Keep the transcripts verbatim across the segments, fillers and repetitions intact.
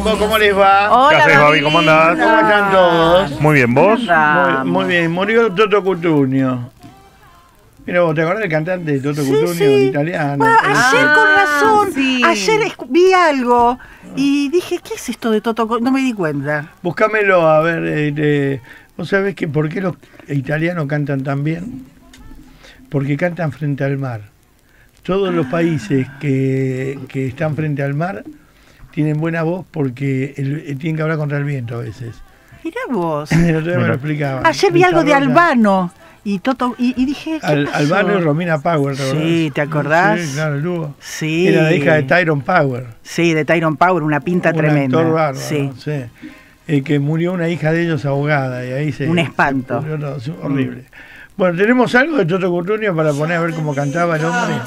¿Cómo les va? Hola, ¿Qué haces, Babi? ¿Cómo andás? ¿Cómo están todos? Muy bien, ¿vos? Muy, muy bien, murió Toto Cutugno. Mira, ¿vos te acordás del cantante de Toto Sí, Cutugno, sí. italiano? Bueno, El- ayer con razón, sí. ayer esc- vi algo y dije, ¿qué es esto de Toto? Co-? No me di cuenta. Búscamelo, a ver, eh, eh, ¿vos sabés que por qué los italianos cantan tan bien? Porque cantan frente al mar. Todos los países que, que están frente al mar tienen buena voz porque el- eh, tienen que hablar contra el viento a veces. Mirá vos. El otro día me Mira. lo explicaba. Ayer vi algo de Esta ronda. Albano y Toto y, y dije, ¿qué Al, pasó? Albano y Romina Power, ¿te acordás? Sí, ¿te acordás? Sí, claro, el dúo. Sí. Era la hija de Tyrone Power. Sí, de Tyrone Power, una pinta un tremenda. actor bárbaro, sí. sí. Eh, que murió una hija de ellos ahogada y ahí se... Un espanto. se murió todo, sí, horrible. Bueno, ¿tenemos algo de Toto Cutugno para poner a ver cómo cantaba el hombre?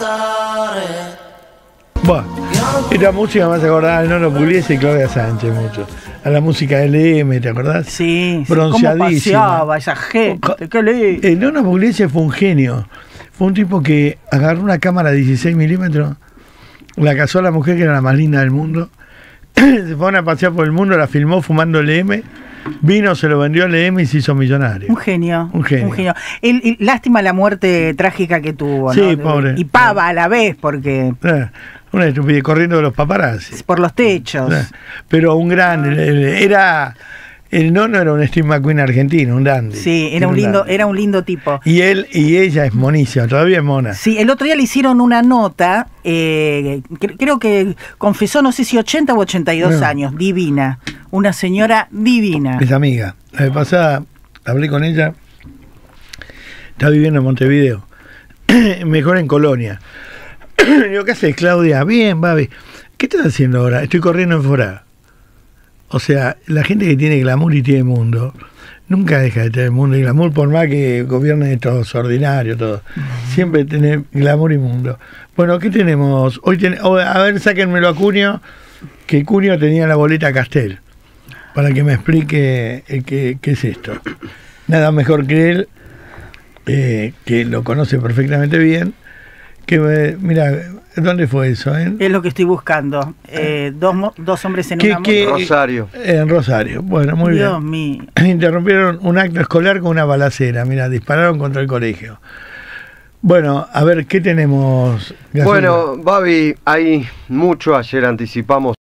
Bueno, esta música me hace acordar a Nolo Pugliese y Claudia Sánchez mucho. A la música de L M, ¿te acordás? Sí, sí, Bronceadísima. cómo paseaba esa gente, qué lindo. El Nolo Pugliese fue un genio. Fue un tipo que agarró una cámara de dieciséis milímetros, la casó a la mujer que era la más linda del mundo, se fueron a pasear por el mundo, la filmó fumando L M, vino, se lo vendió a L M y se hizo millonario. Un genio. Un genio. El- el- lástima la muerte trágica que tuvo, Sí, ¿no? pobre. Y pava a la vez, porque Eh, Una estupidez, corriendo de los paparazzi. por los techos. Eh, Pero un gran, el- el- era, el nono era un Steve McQueen argentino, un dandy. Sí, era un lindo, dandy. era un lindo tipo. Y él y ella es monísima, todavía es mona. Sí, el otro día le hicieron una nota, eh, cre- creo que confesó, no sé si ochenta o ochenta y dos No. años, divina, una señora divina. Es amiga. La vez pasada hablé con ella, está viviendo en Montevideo, mejor en Colonia. Digo, ¿qué haces, Claudia? Bien, Babi. ¿Qué estás haciendo ahora? Estoy corriendo en Forá. O sea, la gente que tiene glamour y tiene mundo, nunca deja de tener mundo y glamour, por más que gobierne todos ordinario, todo. Siempre tiene glamour y mundo. Bueno, ¿qué tenemos? Hoy ten- oh, a ver, sáquenmelo a Cunio, que Cunio tenía la boleta Castel, para que me explique eh, qué, qué es esto. Nada mejor que él, eh, que lo conoce perfectamente bien, que me- mira, ¿dónde fue eso? Eh? Es lo que estoy buscando. Eh, dos, mo- dos hombres en ¿Qué- una qué- moto. Rosario. En Rosario. Bueno, muy Dios bien. mío. Interrumpieron un acto escolar con una balacera. Mira, dispararon contra el colegio. Bueno, a ver, ¿qué tenemos? Gasolina? Bueno, Babi, hay mucho. Ayer anticipamos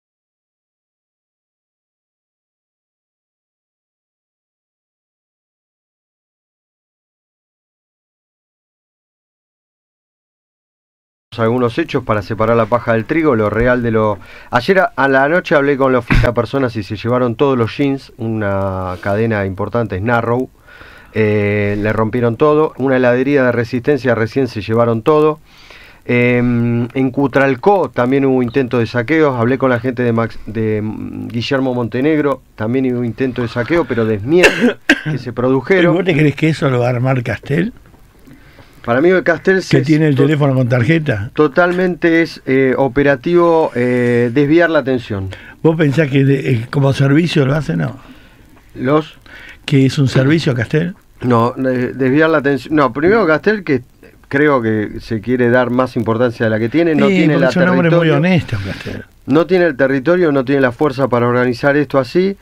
algunos hechos para separar la paja del trigo, lo real de lo... Ayer a, a la noche hablé con la oficina de personas y se llevaron todos los jeans, una cadena importante, Snarrow, eh, le rompieron todo, una heladería de Resistencia recién se llevaron todo. Eh, en Cutralcó también hubo intento de saqueos, hablé con la gente de, Max, de mm, Guillermo Montenegro, también hubo intento de saqueo, pero desmienten que se ¿Y produjeron. ¿Vos te crees que eso lo va a armar Castel? Para mí el Castel Que es tiene el to- teléfono con tarjeta. totalmente es eh, operativo eh, desviar la atención. ¿Vos pensás que de- eh, como servicio lo hace? No. Los ¿Que es un servicio Castel? no de- desviar la atención. No, primero Castel que creo que se quiere dar más importancia de la que tiene, no Sí, tiene porque la es un hombre muy territorio. honesto, Castel. No tiene el territorio, no tiene la fuerza para organizar esto así.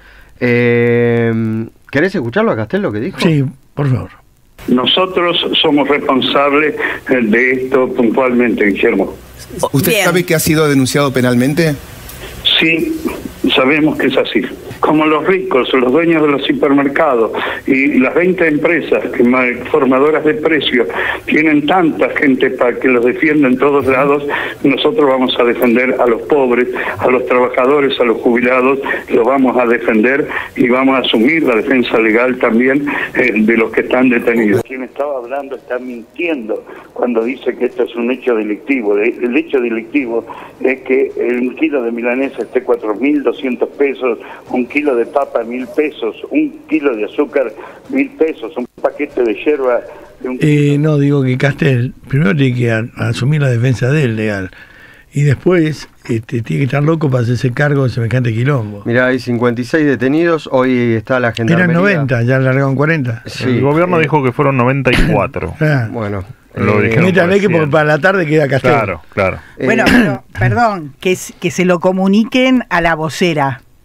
Eh, ¿Querés escucharlo a Castel lo que dijo? Sí, por favor. Nosotros somos responsables de esto puntualmente, Guillermo. ¿Usted Bien. sabe que ha sido denunciado penalmente? Sí, sabemos que es así. Como los ricos, los dueños de los hipermercados y las veinte empresas que ma- formadoras de precios tienen tanta gente para que los defienda en todos lados, nosotros vamos a defender a los pobres, a los trabajadores, a los jubilados, los vamos a defender y vamos a asumir la defensa legal también eh, de los que están detenidos. Quien estaba hablando está mintiendo cuando dice que esto es un hecho delictivo. El hecho delictivo es que un kilo de milanesa esté cuatro mil doscientos pesos, un kilo de papa mil pesos, un kilo de azúcar mil pesos, un paquete de yerba de un Eh, no, digo que Castel primero tiene que a- asumir la defensa de él legal. Y después este, tiene que estar loco para hacerse cargo de semejante quilombo. Mirá, hay cincuenta y seis detenidos, hoy está la gendarmería. Eran noventa, ya largaron cuarenta. Sí, El gobierno eh, dijo que fueron noventa y cuatro. Ah, Bueno, Lo eh, dijeron. métale que recién. porque para la tarde queda Castel. Claro, claro. eh, Bueno, pero, perdón, que, s- que se lo comuniquen a la vocera.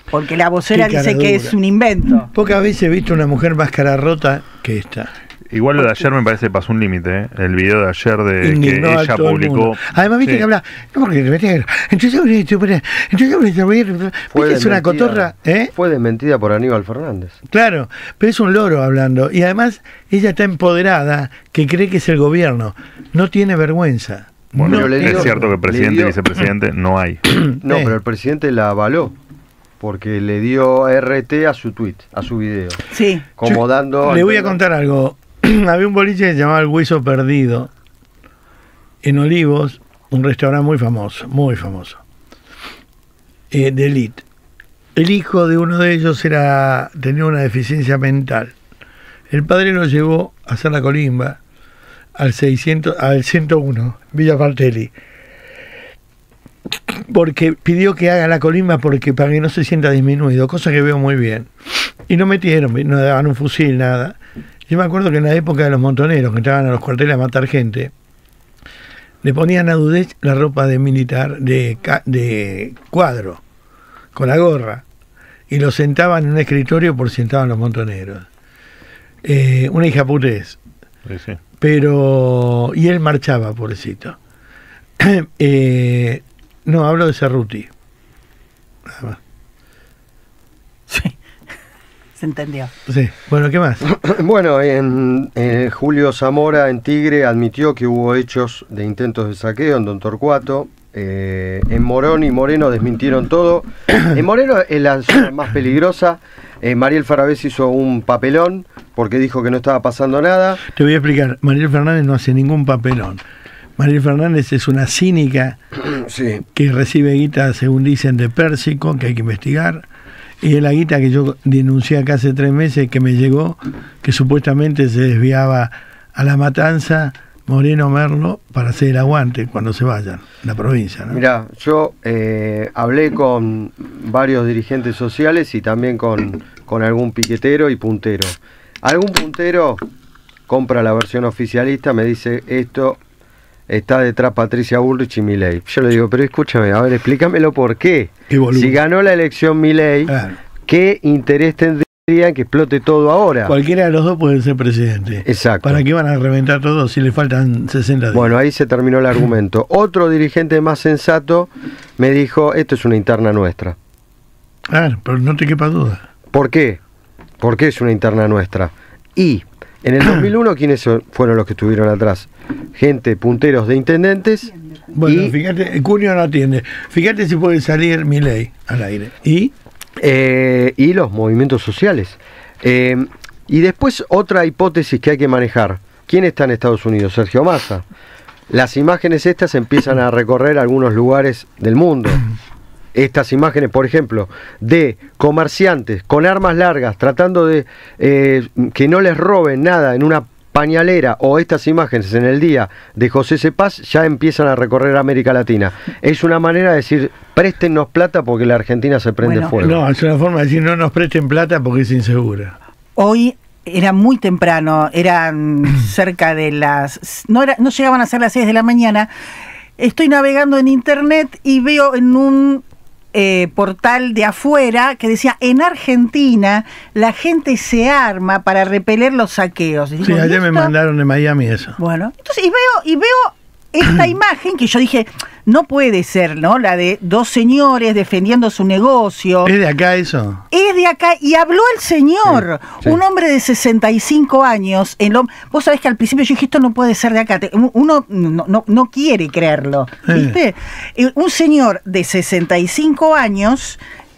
Porque la vocera Qué dice cara que dura. es un invento. Pocas veces he visto una mujer más cara rota que esta. Igual lo de ayer me parece que pasó un límite, ¿eh? El video de ayer de Indignó que a ella todo el publicó. mundo. Además, viste Sí. que habla. No, porque te metes. Entonces, entonces, entonces, Fue viste, es una desmentida- cotorra, ¿eh? Fue desmentida por Aníbal Fernández. Claro, pero es un loro hablando. Y además, ella está empoderada, que cree que es el gobierno. No tiene vergüenza. Bueno, No pero le es dio- cierto que le presidente dio- y vicepresidente no hay. No, Eh. pero el presidente la avaló. Porque le dio R T a su tweet, a su video. Sí. Como dando. Le voy a contar algo. Había un boliche que se llamaba El Hueso Perdido en Olivos, un restaurante muy famoso, muy famoso, eh, de élite. El hijo de uno de ellos era tenía una deficiencia mental. El padre lo llevó a hacer la colimba al seiscientos, al ciento uno, Villa Faltelli, porque pidió que haga la colimba porque para que no se sienta disminuido, cosa que veo muy bien. Y no metieron, no daban un fusil, nada. Yo me acuerdo que en la época de los montoneros, que entraban a los cuarteles a matar gente, le ponían a Dudech la ropa de militar, de, ca- de cuadro, con la gorra, y lo sentaban en un escritorio por si entraban los montoneros. Eh, una hija putés. Sí, sí. Pero. Y él marchaba, pobrecito. eh, no, hablo de Cerruti. Nada más. Sí. Se entendió. Sí. Bueno, ¿qué más? Bueno, en, en Julio Zamora en Tigre admitió que hubo hechos de intentos de saqueo en Don Torcuato. Eh, en Morón y Moreno desmintieron todo. En Moreno es la zona más peligrosa. Eh, Mariel Farabés hizo un papelón porque dijo que no estaba pasando nada. Te voy a explicar. Mariel Fernández no hace ningún papelón. Mariel Fernández es una cínica Sí. que recibe guita, según dicen, de Pérsico, que hay que investigar. Y es la guita que yo denuncié acá hace tres meses, que me llegó, que supuestamente se desviaba a La Matanza, Moreno, Merlo, para hacer el aguante cuando se vayan, la provincia, ¿no? Mirá, yo eh, hablé con varios dirigentes sociales y también con, con algún piquetero y puntero. Algún puntero compra la versión oficialista, me dice esto está detrás Patricia Bullrich y Milei. Yo le digo, pero escúchame, a ver, explícamelo por qué. Qué boludo. Si ganó la elección Milei, Claro. ¿qué interés tendría en que explote todo ahora? Cualquiera de los dos puede ser presidente. Exacto. ¿Para qué van a reventar todos si le faltan sesenta días? Bueno, ahí se terminó el argumento. Otro dirigente más sensato me dijo, esto es una interna nuestra. Claro, pero no te quepa duda. ¿Por qué? ¿Por qué es una interna nuestra? Y en el dos mil uno, ¿quiénes son- fueron los que estuvieron atrás? Gente, punteros de intendentes. Bueno, y, fíjate, Cunio no atiende. Fíjate si puede salir Milei al aire. ¿Y? eh, y los movimientos sociales. Eh, y después otra hipótesis que hay que manejar. ¿Quién está en Estados Unidos? Sergio Massa. Las imágenes estas empiezan a recorrer algunos lugares del mundo. Estas imágenes, por ejemplo, de comerciantes con armas largas tratando de eh, que no les roben nada en una pañalera, o estas imágenes en el día de José Cepaz, ya empiezan a recorrer América Latina. Es una manera de decir, préstennos plata porque la Argentina se prende Bueno. fuego. No, es una forma de decir no nos presten plata porque es insegura. Hoy era muy temprano, eran cerca de las... No, era, no llegaban a ser las seis de la mañana. Estoy navegando en internet y veo en un eh, portal de afuera que decía, en Argentina la gente se arma para repeler los saqueos. Y digo, Sí, ¿y ayer me esto? mandaron de Miami eso. Bueno, entonces, y veo, y veo esta imagen que yo dije, no puede ser, ¿no? La de dos señores defendiendo su negocio. ¿Es de acá eso? Es de acá, y habló el señor, Sí, sí. un hombre de sesenta y cinco años. En lo, vos sabés que al principio yo dije, esto no puede ser de acá. Te- Uno no, no, no quiere creerlo, ¿viste? Eh, Un señor de sesenta y cinco años,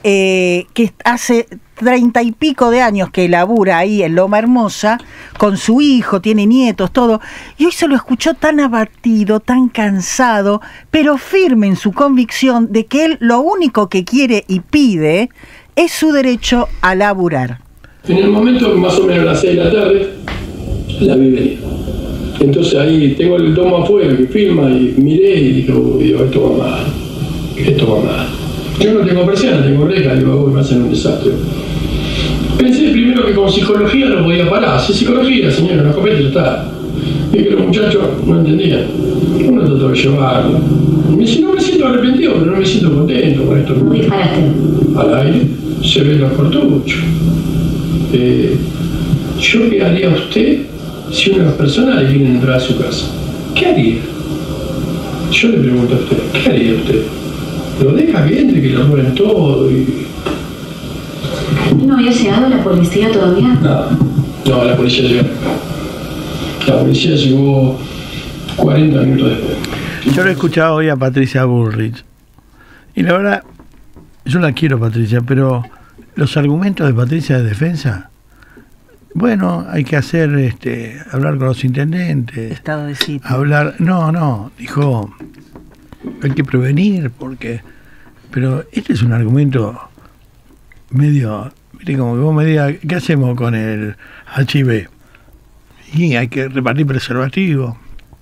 eh, que hace treinta y pico de años que labura ahí en Loma Hermosa, con su hijo, tiene nietos, todo, y hoy se lo escuchó tan abatido, tan cansado, pero firme en su convicción de que él lo único que quiere y pide es su derecho a laburar. En el momento que más o menos a las seis de la tarde, la vi venir. Entonces ahí tengo el tomo afuera que filma y miré y digo, digo esto va mal, esto va mal. Yo no tengo presión, tengo reja, digo, uy, va a ser un desastre. Pensé primero que con psicología lo podía parar. Si psicología, señora, la copeta está. Y que los muchachos no entendían. Uno trató de llevarlo. Me dice, no me siento arrepentido, pero no me siento contento con esto. ¿Disparaste? Al aire. se ve los cartuchos. Eh, ¿Yo qué haría usted si una persona le quiere entrar a su casa? ¿Qué haría? Yo le pregunto a usted, ¿qué haría usted? ¿Lo deja que entre, que lo roben todo? Y... ¿No había llegado la policía todavía? No, no, la policía llegó. La policía llegó cuarenta minutos después. Yo lo he escuchado hoy a Patricia Bullrich. Y la verdad, yo la quiero, Patricia, pero los argumentos de Patricia de defensa, bueno, hay que hacer, este, hablar con los intendentes. Estado de sitio. Hablar, no, no, dijo, hay que prevenir, porque, pero este es un argumento medio, mire, como que vos me digas, ¿qué hacemos con el H I V? Y hay que repartir preservativo.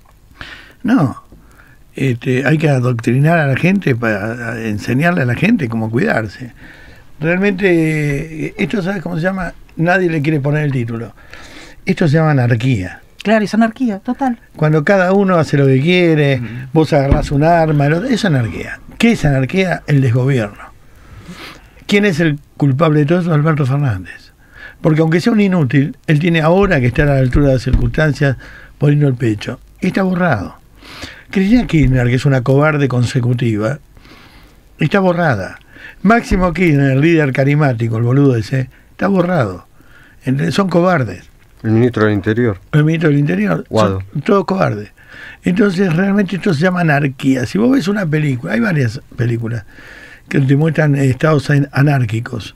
No, este, hay que adoctrinar a la gente para enseñarle a la gente cómo cuidarse. Realmente, esto, ¿sabes cómo se llama? Nadie le quiere poner el título. Esto se llama anarquía. Claro, es anarquía, total. Cuando cada uno hace lo que quiere, uh-huh. vos agarrás un arma, es anarquía. ¿Qué es anarquía? El desgobierno. ¿Quién es el culpable de todo eso? Alberto Fernández. Porque aunque sea un inútil, él tiene ahora que estar a la altura de las circunstancias poniendo el pecho. Y está borrado. Cristina Kirchner, que es una cobarde consecutiva, está borrada. Máximo Kirchner, el líder carismático, el boludo ese, está borrado. Son cobardes. El ministro del Interior. El ministro del Interior. Guado. Son todos cobardes. Entonces, realmente esto se llama anarquía. Si vos ves una película, hay varias películas que te muestran estados anárquicos.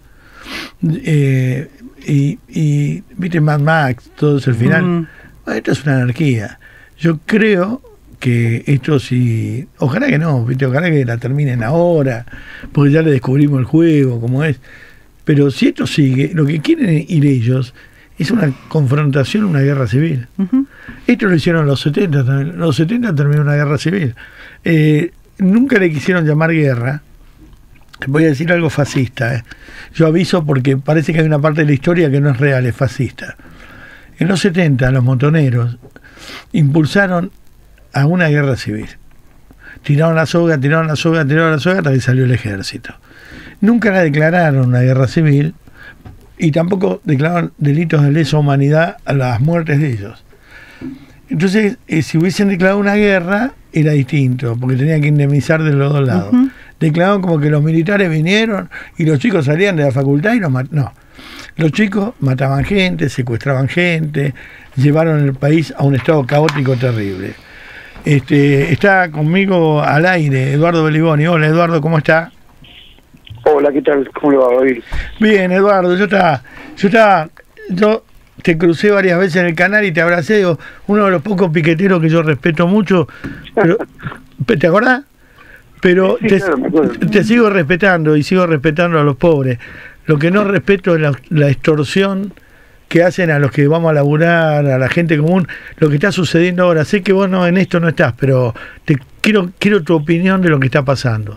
Eh, y, y, viste, Mad Max, todo eso, el final. Mm. Bueno, esto es una anarquía. Yo creo que esto sí, ojalá que no, ¿viste? Ojalá que la terminen ahora, porque ya le descubrimos el juego, como es. Pero si esto sigue, lo que quieren ir ellos es una confrontación, una guerra civil. Uh-huh. Esto lo hicieron en los setenta, en los setenta terminó una guerra civil. Eh, nunca le quisieron llamar guerra. Voy a decir algo fascista. Eh. Yo aviso porque parece que hay una parte de la historia que no es real, es fascista. En los setenta, los montoneros impulsaron a una guerra civil. Tiraron la soga, tiraron la soga, tiraron la soga hasta que salió el ejército. Nunca la declararon una guerra civil y tampoco declararon delitos de lesa humanidad a las muertes de ellos. Entonces, eh, si hubiesen declarado una guerra, era distinto, porque tenían que indemnizar de los dos lados. Uh-huh. Declararon como que los militares vinieron y los chicos salían de la facultad y los mataron. No. Los chicos mataban gente, secuestraban gente, llevaron el país a un estado caótico terrible. Este, está conmigo al aire Eduardo Beliboni. Hola Eduardo, ¿cómo está? Hola, ¿qué tal? ¿Cómo le va hoy? Bien, Eduardo, yo estaba, yo estaba, yo te crucé varias veces en el canal y te abracé, digo, uno de los pocos piqueteros que yo respeto mucho, pero ¿te acordás? Pero sí, te, claro, te sigo respetando y sigo respetando a los pobres. Lo que no respeto es la, la extorsión que hacen a los que vamos a laburar, a la gente común, lo que está sucediendo ahora. Sé que vos no en esto no estás, pero te quiero quiero tu opinión de lo que está pasando.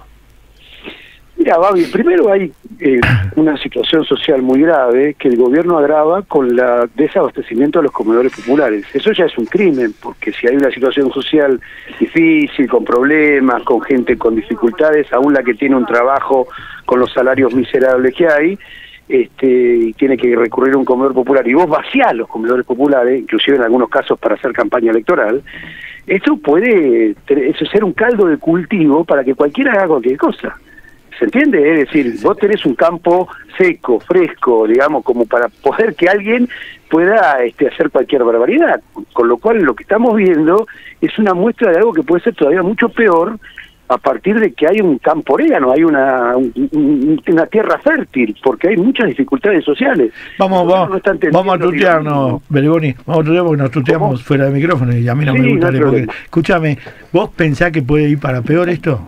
Mira, Babi, primero hay eh, una situación social muy grave que el gobierno agrava con el desabastecimiento de los comedores populares. Eso ya es un crimen, porque si hay una situación social difícil, con problemas, con gente con dificultades, aún la que tiene un trabajo con los salarios miserables que hay, este, y tiene que recurrir a un comedor popular, y vos vaciás los comedores populares, inclusive en algunos casos para hacer campaña electoral, esto puede eso ser un caldo de cultivo para que cualquiera haga cualquier cosa. ¿Se entiende? Es decir, vos tenés un campo seco, fresco, digamos, como para poder que alguien pueda este, hacer cualquier barbaridad. Con lo cual lo que estamos viendo es una muestra de algo que puede ser todavía mucho peor a partir de que hay un campo orégano, hay una, un, una tierra fértil, porque hay muchas dificultades sociales. Vamos, vamos, no vamos a tutearnos, Beliboni, vamos a tutear porque nos tuteamos ¿Cómo? fuera de micrófono y a mí no sí, me gusta. No porque, escúchame, ¿vos pensás que puede ir para peor esto?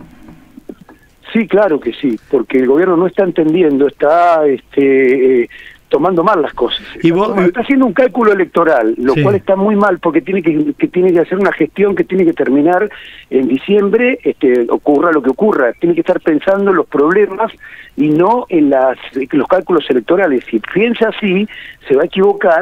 Sí, claro que sí, porque el gobierno no está entendiendo, está este, eh, tomando mal las cosas. ¿Y vos, está, está haciendo un cálculo electoral, lo sí. cual está muy mal, porque tiene que, que tiene que hacer una gestión que tiene que terminar en diciembre, este, ocurra lo que ocurra. Tiene que estar pensando en los problemas y no en las, en los cálculos electorales. Si piensa así, se va a equivocar,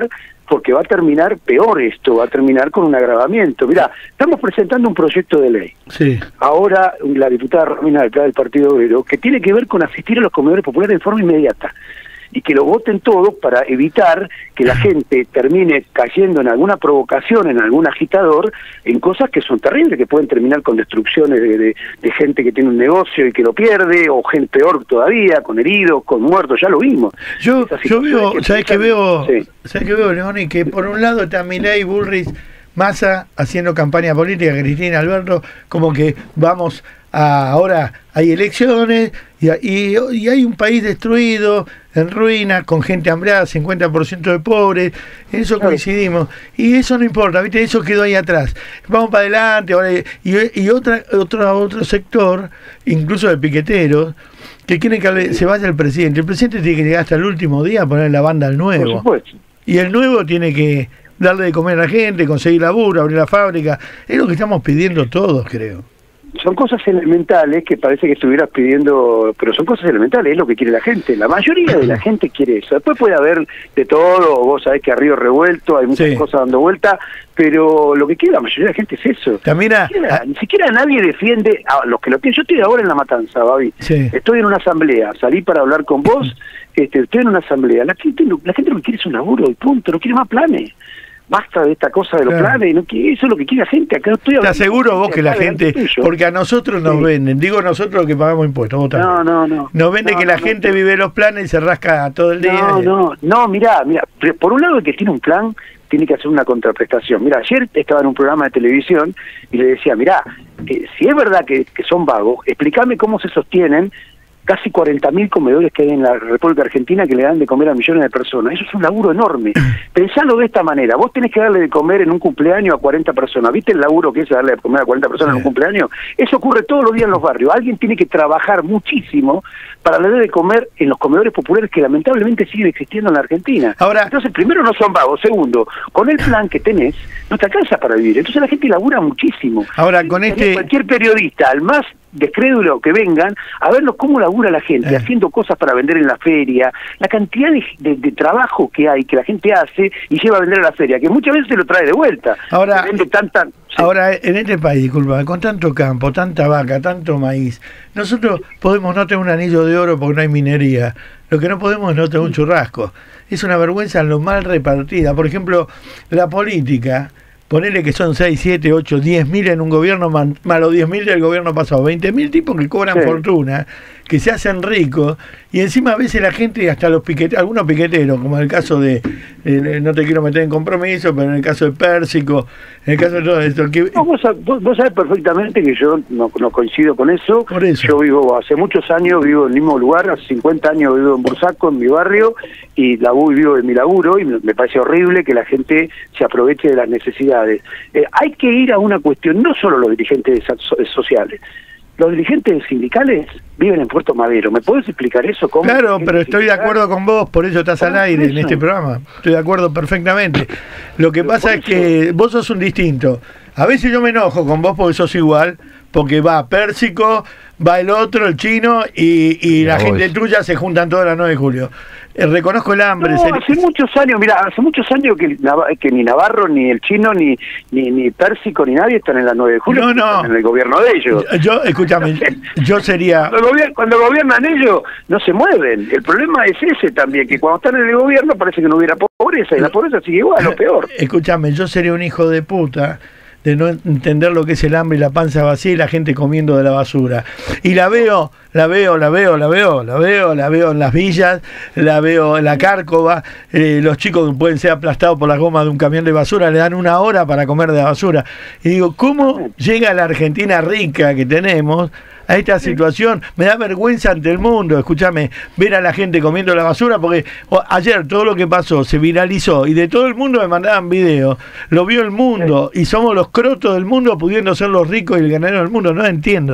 porque va a terminar peor esto, va a terminar con un agravamiento. Mirá, estamos presentando un proyecto de ley. Sí. Ahora la diputada Romina del del Partido Obrero, que tiene que ver con asistir a los comedores populares de forma inmediata y que lo voten todos para evitar que la gente termine cayendo en alguna provocación, en algún agitador, en cosas que son terribles, que pueden terminar con destrucciones de, de, de gente que tiene un negocio y que lo pierde, o gente peor todavía, con heridos, con muertos, ya lo vimos. Yo, yo veo, que ¿sabes qué veo? Sí. ¿Sabes qué veo, Leoni? Que por un lado está Milei, Bullrich, Massa haciendo campaña política, Cristina, Alberto, como que vamos a, ahora hay elecciones y, y, y hay un país destruido, en ruina, con gente hambriada, cincuenta por ciento de pobres, en eso coincidimos, y eso no importa, ¿viste? Eso quedó ahí atrás. Vamos para adelante, ahora y, y otra, otro, otro sector, incluso de piqueteros, que quieren que se vaya el presidente. El presidente tiene que llegar hasta el último día a poner la banda al nuevo. Por supuesto. Y el nuevo tiene que darle de comer a la gente, conseguir laburo, abrir la fábrica. Es lo que estamos pidiendo todos, creo. Son cosas elementales que parece que estuvieras pidiendo, pero son cosas elementales, es lo que quiere la gente. La mayoría de la gente quiere eso. Después puede haber de todo, vos sabés que a río revuelto hay muchas sí. cosas dando vuelta, pero lo que quiere la mayoría de la gente es eso. También a, ni, siquiera, a, ni siquiera nadie defiende a los que lo tienen. Yo estoy ahora en La Matanza, Babi. Sí. Estoy en una asamblea, salí para hablar con vos, este, estoy en una asamblea. La gente, la gente lo que quiere es un laburo y punto, no quiere más planes. Basta de esta cosa de los claro. planes, no, que eso es lo que quiere la gente. Acá estoy Te aseguro vos que la gente, porque a nosotros nos sí. venden, digo nosotros que pagamos impuestos, vos también. No, no, no. Nos vende no, que la no, gente no. vive los planes y se rasca todo el día. No, no, no, mirá, mirá, por un lado el que tiene un plan tiene que hacer una contraprestación. Mirá, ayer estaba en un programa de televisión y le decía, mirá, eh, si es verdad que, que son vagos, explícame cómo se sostienen casi cuarenta mil comedores que hay en la República Argentina que le dan de comer a millones de personas. Eso es un laburo enorme. Pensalo de esta manera. Vos tenés que darle de comer en un cumpleaños a cuarenta personas. ¿Viste el laburo que es darle de comer a cuarenta personas sí. en un cumpleaños? Eso ocurre todos los días en los barrios. Alguien tiene que trabajar muchísimo para darle de comer en los comedores populares que lamentablemente siguen existiendo en la Argentina. Ahora, entonces, primero, no son vagos. Segundo, con el plan que tenés, no te alcanza para vivir. Entonces la gente labura muchísimo. Ahora, con este... Cualquier periodista, al más descrédulo que vengan, a verlos cómo labura la gente, eh. haciendo cosas para vender en la feria, la cantidad de, de, de trabajo que hay, que la gente hace y lleva a vender a la feria, que muchas veces se lo trae de vuelta. Ahora, vende tanta, sí. ahora en este país, disculpa, con tanto campo, tanta vaca, tanto maíz, nosotros podemos no tener un anillo de oro porque no hay minería, lo que no podemos es no tener un churrasco. Es una vergüenza lo mal repartida. Por ejemplo, la política... Ponele que son seis, siete, ocho, diez mil en un gobierno, más los diez mil del gobierno pasado, veinte mil tipos que cobran sí. fortuna, que se hacen ricos, y encima a veces la gente, hasta los piqueteros, algunos piqueteros, como en el caso de, eh, no te quiero meter en compromiso, pero en el caso de Pérsico, en el caso de todo esto... Que, no, vos, vos, vos sabés perfectamente que yo no, no coincido con eso. Por eso. Yo vivo, hace muchos años vivo en el mismo lugar, hace cincuenta años vivo en Bursaco, en mi barrio, y la vivo en mi laburo, y me, me parece horrible que la gente se aproveche de las necesidades. Eh, hay que ir a una cuestión, no solo los dirigentes sociales, los dirigentes sindicales viven en Puerto Madero. ¿Me podés explicar eso? ¿Cómo claro, pero estoy de acuerdo con vos, por eso estás al aire en este programa. Estoy de acuerdo perfectamente. Lo que pasa es que vos sos un distinto. A veces yo me enojo con vos porque sos igual, porque va Pérsico, va el otro, el chino, y, y la gente tuya se juntan todas las nueve de julio. Eh, reconozco el hambre. No, hace muchos años, mira, hace muchos años que, que ni Navarro, ni el chino, ni, ni ni Pérsico, ni nadie están en la nueve de julio. No, no. En el gobierno de ellos. Yo, yo escúchame, yo sería... Cuando, gobier cuando gobiernan ellos, no se mueven. El problema es ese también, que cuando están en el gobierno parece que no hubiera pobreza, y la pobreza sigue igual, lo peor. Escúchame, yo sería un hijo de puta de no entender lo que es el hambre y la panza vacía y la gente comiendo de la basura. Y la veo, la veo, la veo, la veo, la veo, la veo en las villas, la veo en la Cárcova, eh, los chicos que pueden ser aplastados por la goma de un camión de basura, le dan una hora para comer de la basura. Y digo, ¿cómo llega la Argentina rica que tenemos a esta situación? Me da vergüenza ante el mundo, escúchame, ver a la gente comiendo la basura, porque oh, ayer todo lo que pasó se viralizó y de todo el mundo me mandaban videos, lo vio el mundo y somos los crotos del mundo pudiendo ser los ricos y el ganadero del mundo. No entiendo esa.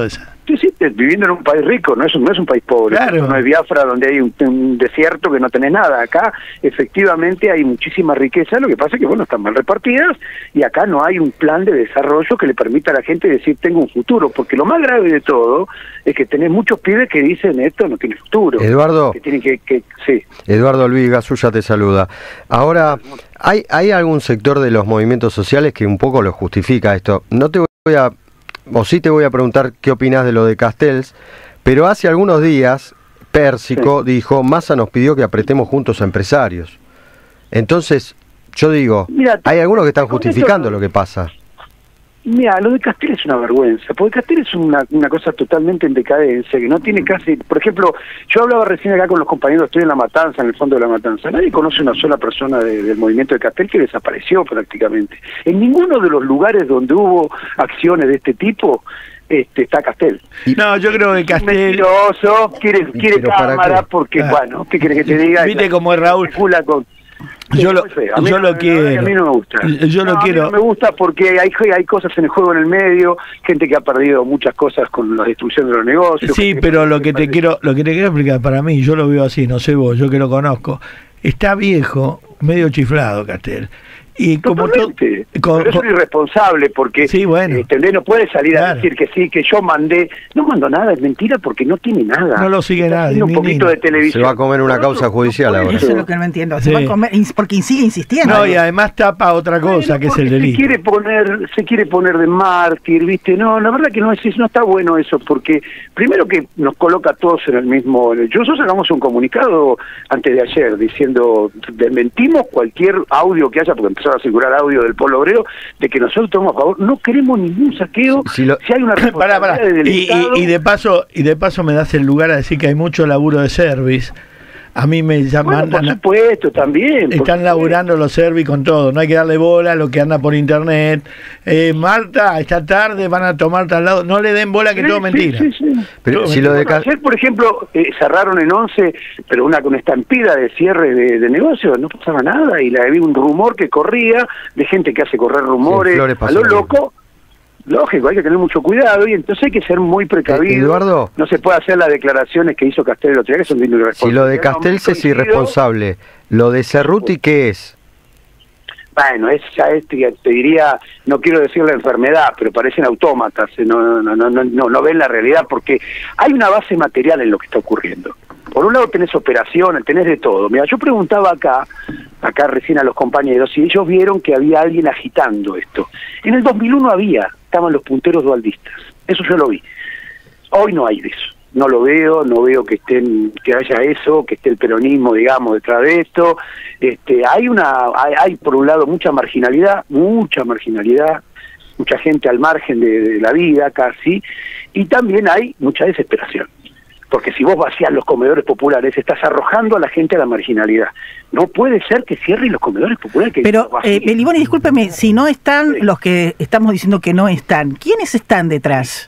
Sí, sí, viviendo en un país rico, no es un, no es un país pobre, claro. No es Biafra donde hay un, un desierto que no tenés nada. Acá efectivamente hay muchísima riqueza, lo que pasa es que bueno, están mal repartidas y acá no hay un plan de desarrollo que le permita a la gente decir tengo un futuro, porque lo más grave de todo es que tenés muchos pibes que dicen esto no tiene futuro. Eduardo, que tienen que, que sí. Eduardo Luis Gasulla te saluda. Ahora, ¿hay, ¿hay algún sector de los movimientos sociales que un poco lo justifica esto? No te voy a... o sí te voy a preguntar qué opinás de lo de Castells, pero hace algunos días Pérsico sí. dijo, Massa nos pidió que apretemos juntos a empresarios. Entonces, yo digo, Mira, hay algunos que están justificando esto, lo que pasa. Mira, lo de Castells es una vergüenza, porque Castells es una, una cosa totalmente en decadencia, que no tiene casi... Por ejemplo, yo hablaba recién acá con los compañeros, estoy en La Matanza, en el fondo de La Matanza, nadie conoce una sola persona de, del movimiento de Castells que desapareció prácticamente. En ninguno de los lugares donde hubo acciones de este tipo... Este, está Castells. No, yo creo que Castells... Mentiroso, quiere, quiere cámara, porque, ah. bueno, ¿qué quiere que te diga? Viste cómo es Raúl... Con, yo lo, yo lo quiero. A mí no me gusta. Yo no, lo quiero. A mí no me gusta porque hay, hay cosas en el juego en el medio, gente que ha perdido muchas cosas con la destrucción de los negocios. Sí, pero lo que te quiero, lo que te quiero explicar, para mí, yo lo veo así, no sé vos, yo que lo conozco, está viejo, medio chiflado Castells. Y como todo, con, pero es un irresponsable porque sí, bueno, ¿entendés? No puede salir claro. a decir que sí, que yo mandé, no mandó nada, es mentira porque no tiene nada. No lo sigue nadie. Un poquito de televisión. Se va a comer una causa judicial ahora. Eso es lo que no entiendo. Se sí. va a comer porque sigue insistiendo. No, y además tapa otra cosa, bueno, que es el delito. Se quiere poner, se quiere poner de mártir, ¿viste? No, la verdad que no es no está bueno eso, porque primero que nos coloca a todos en el mismo. Nosotros sacamos un comunicado antes de ayer diciendo desmentimos cualquier audio que haya, porque empezaron a circular audio del Polo Obrero, de que nosotros estamos a favor, no queremos ningún saqueo, si, lo... si hay una responsabilidad pará, pará. del y, Estado... y, y de paso y de paso me das el lugar a decir que hay mucho laburo de service. A mí me llaman... Bueno, por supuesto, también. Están laburando los servis con todo, no hay que darle bola a lo que anda por internet. Eh, Marta, esta tarde van a tomar tal lado, no le den bola que sí, todo sí, mentira. Sí, sí. Pero todo si mentira. Lo de... Ayer, por ejemplo, eh, cerraron en once, pero una con estampida de cierre de, de negocios, no pasaba nada, y la, había un rumor que corría, de gente que hace correr rumores, sí, a lo loco. Lógico, hay que tener mucho cuidado y entonces hay que ser muy precavido. Eh, Eduardo, no se puede hacer las declaraciones que hizo Castells el otro día, que son de irresponsables. Si lo de Castells es irresponsable, ¿lo de Cerruti qué es? Bueno, es ya es, te diría, no quiero decir la enfermedad, pero parecen autómatas, no, no, no, no, no, no ven la realidad, porque hay una base material en lo que está ocurriendo. Por un lado tenés operaciones, tenés de todo. Mira, yo preguntaba acá, acá recién a los compañeros, si ellos vieron que había alguien agitando esto. En el dos mil uno había, estaban los punteros dualdistas, eso yo lo vi. Hoy no hay de eso, no lo veo, no veo que estén, que haya eso, que esté el peronismo, digamos, detrás de esto. Este, hay una, hay, hay por un lado mucha marginalidad, mucha marginalidad, mucha gente al margen de, de la vida casi, y también hay mucha desesperación. Porque si vos vacías los comedores populares, estás arrojando a la gente a la marginalidad. No puede ser que cierren los comedores populares. Que Pero, eh, Beliboni, discúlpeme, si no están sí. los que estamos diciendo que no están, ¿quiénes están detrás?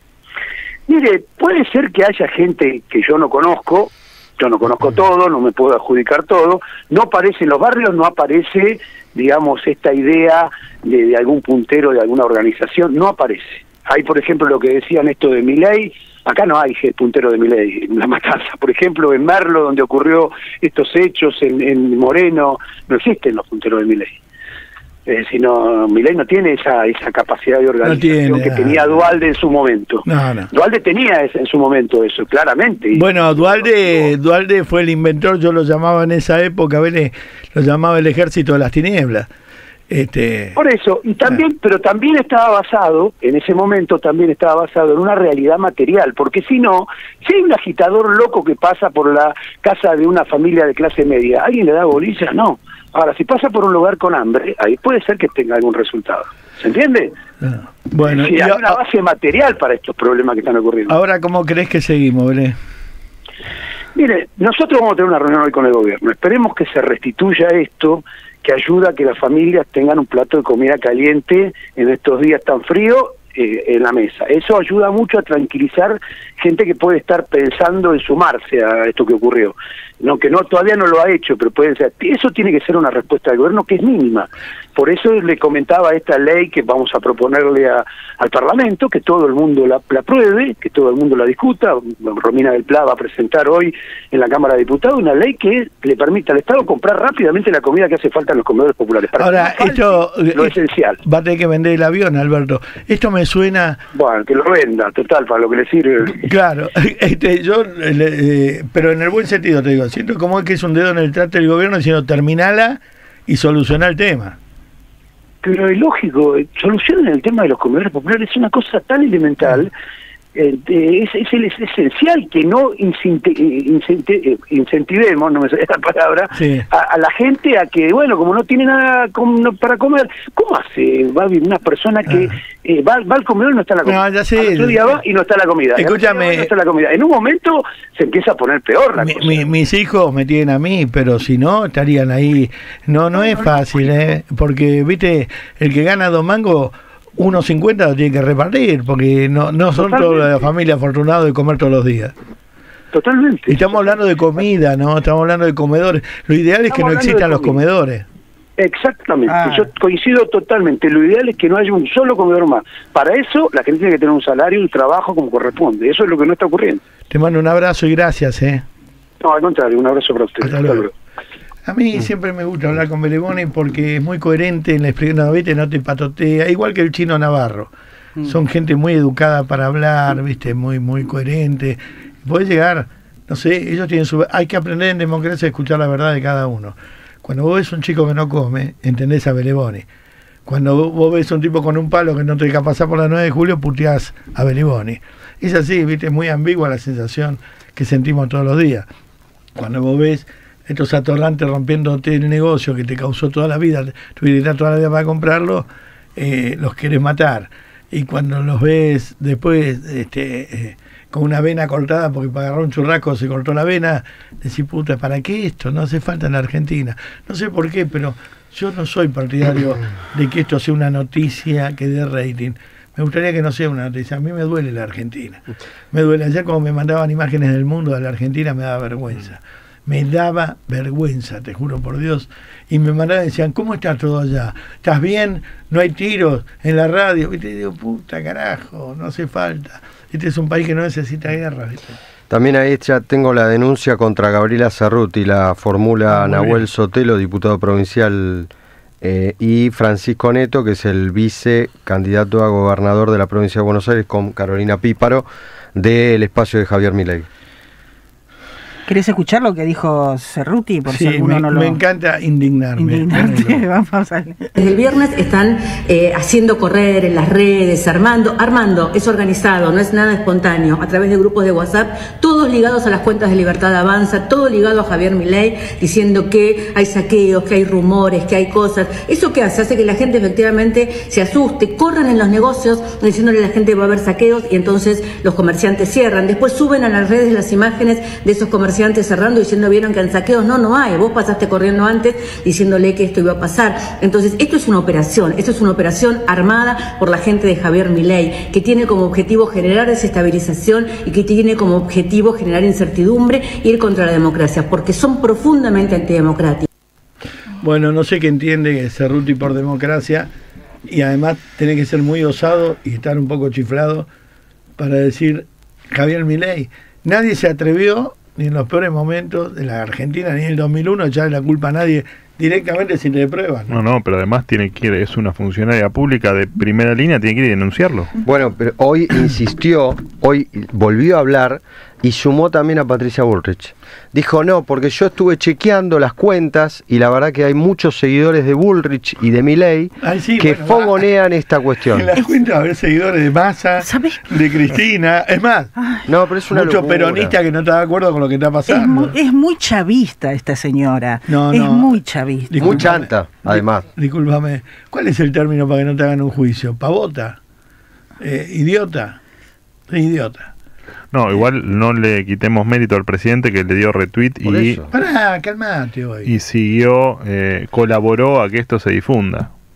Mire, puede ser que haya gente que yo no conozco, yo no conozco todo, no me puedo adjudicar todo, no aparece en los barrios, no aparece, digamos, esta idea de, de algún puntero de alguna organización, no aparece. Hay, por ejemplo, lo que decían esto de Milei. Acá no hay puntero de Milei, en La Matanza, por ejemplo, en Merlo, donde ocurrió estos hechos, en, en Moreno, no existen los punteros de Milei. Eh, sino Milei no tiene esa esa capacidad de organización no tiene, que ah, tenía Duhalde en su momento. No, no. Duhalde tenía ese, en su momento eso, claramente. Bueno, Duhalde, Duhalde fue el inventor, yo lo llamaba en esa época, ¿ves? Lo llamaba el ejército de las tinieblas. Este, por eso, y también, ah. pero también estaba basado, en ese momento también estaba basado en una realidad material, porque si no, si hay un agitador loco que pasa por la casa de una familia de clase media, ¿alguien le da bolilla? No. Ahora, si pasa por un lugar con hambre, ahí puede ser que tenga algún resultado. ¿Se entiende? Ah. Bueno, si hay yo, una base material para estos problemas que están ocurriendo. Ahora, ¿cómo crees que seguimos, Belén? Mire, nosotros vamos a tener una reunión hoy con el gobierno. Esperemos que se restituya esto, que ayuda a que las familias tengan un plato de comida caliente en estos días tan fríos, eh, en la mesa. Eso ayuda mucho a tranquilizar gente que puede estar pensando en sumarse a esto que ocurrió. No, que no todavía no lo ha hecho, pero puede ser. Eso tiene que ser una respuesta del gobierno que es mínima. Por eso le comentaba esta ley que vamos a proponerle a, al Parlamento, que todo el mundo la, la apruebe, que todo el mundo la discuta. Romina del Pla va a presentar hoy en la Cámara de Diputados una ley que le permita al Estado comprar rápidamente la comida que hace falta en los comedores populares. Para Ahora, esto lo eh, esencial. Va a tener que vender el avión, Alberto. Esto me suena... Bueno, que lo venda, total, para lo que le sirve. Claro, este, yo, eh, pero en el buen sentido te digo, siento como que es un dedo en el traste del gobierno diciendo terminala y soluciona el tema. Pero es lógico, solucionen el tema de los comedores populares, es una cosa tan elemental. Eh, es, es, es esencial que no incenti incenti incentivemos, no me sale la palabra, sí. a, a la gente a que, bueno, como no tiene nada com no, para comer, ¿cómo hace, Babi, una persona que ah. eh, va, va al comedor y no está la comida? No, ya sé. Al otro día va y no está la comida. Escúchame. No está la comida. En un momento se empieza a poner peor la mi, cosa. Mi, mis hijos me tienen a mí, pero si no, estarían ahí. No, no, no es fácil, ¿eh? Porque, viste, el que gana dos mangos... uno cincuenta lo tiene que repartir, porque no, no son toda la familia afortunados de comer todos los días. Totalmente. Y estamos hablando de comida, ¿no? Estamos hablando de comedores. Lo ideal es que no existan los comedores. Exactamente, ah. yo coincido totalmente. Lo ideal es que no haya un solo comedor más. Para eso la gente tiene que tener un salario y un trabajo como corresponde. Eso es lo que no está ocurriendo. Te mando un abrazo y gracias, ¿eh? No, al contrario, un abrazo para usted. Hasta luego. A mí siempre me gusta hablar con Beleboni porque es muy coherente en la explicación, no, ¿viste? No te patotea, igual que el Chino Navarro. Mm. Son gente muy educada para hablar, ¿viste? Muy muy coherente. Puede llegar, no sé, ellos tienen su... Hay que aprender en democracia a escuchar la verdad de cada uno. Cuando vos ves un chico que no come, entendés a Beleboni. Cuando vos ves un tipo con un palo que no te deja pasar por la nueve de julio, puteás a Beleboni. Es así, ¿viste? Es muy ambigua la sensación que sentimos todos los días. Cuando vos ves... estos atorrantes rompiéndote el negocio que te causó toda la vida, tuviste toda la vida para comprarlo, eh, los querés matar. Y cuando los ves después este, eh, con una vena cortada, porque para agarrar un churrasco se cortó la vena, decís, puta, ¿para qué esto? No hace falta en la Argentina. No sé por qué, pero yo no soy partidario de que esto sea una noticia que dé rating. Me gustaría que no sea una noticia. A mí me duele la Argentina. Me duele. Ayer como me mandaban imágenes del mundo de la Argentina me daba vergüenza. Me daba vergüenza, te juro por Dios. Y me mandaban y decían, ¿cómo está todo allá? ¿Estás bien? ¿No hay tiros en la radio? Y te digo, puta carajo, no hace falta. Este es un país que no necesita guerra, ¿viste? También ahí ya tengo la denuncia contra Gabriela Cerruti, la formula ah, Nahuel bien. Sotelo, diputado provincial, eh, y Francisco Neto, que es el vice candidato a gobernador de la provincia de Buenos Aires, con Carolina Píparo, del espacio de Javier Milei. ¿Querés escuchar lo que dijo Cerruti? Por sí, si alguno me, no lo... me encanta indignarme. Indignarte. Vamos a... Desde el viernes están eh, haciendo correr en las redes, armando, armando, es organizado, no es nada espontáneo, a través de grupos de WhatsApp, todos ligados a las cuentas de Libertad Avanza, todo ligado a Javier Milei, diciendo que hay saqueos, que hay rumores, que hay cosas. ¿Eso qué hace? Hace que la gente efectivamente se asuste, corran en los negocios diciéndole a la gente va a haber saqueos y entonces los comerciantes cierran. Después suben a las redes las imágenes de esos comerciantes cerrando diciendo vieron que en saqueos no, no hay, vos pasaste corriendo antes diciéndole que esto iba a pasar. Entonces esto es una operación, esto es una operación armada por la gente de Javier Milei, que tiene como objetivo generar desestabilización y que tiene como objetivo generar incertidumbre e ir contra la democracia, porque son profundamente antidemocráticos. Bueno, no sé qué entiende Cerruti por democracia y además tiene que ser muy osado y estar un poco chiflado para decir Javier Milei. Nadie se atrevió ni en los peores momentos de la Argentina, ni en el dos mil uno, echarle la culpa a nadie directamente sin de pruebas. ¿no? no, no, pero además tiene que ir, es una funcionaria pública de primera línea, tiene que ir y denunciarlo. Bueno, pero hoy insistió, hoy volvió a hablar y sumó también a Patricia Bullrich. Dijo, no, porque yo estuve chequeando las cuentas y la verdad que hay muchos seguidores de Bullrich y de Milei Ay, sí, que bueno, fogonean va. esta cuestión. En las cuentas haber seguidores de Massa, ¿sabes? De Cristina, es más, no, pero es una muchos peronistas que no están de acuerdo con lo que está pasando. Es muy, es muy chavista esta señora, no, es no. muy chavista. Disculpame, muy chanta, además. Discúlpame, ¿cuál es el término para que no te hagan un juicio? ¿Pavota? Eh, ¿Idiota? Es idiota. No, igual no le quitemos mérito al presidente que le dio retweet y, Pará, calmate hoy. y siguió, eh, colaboró a que esto se difunda.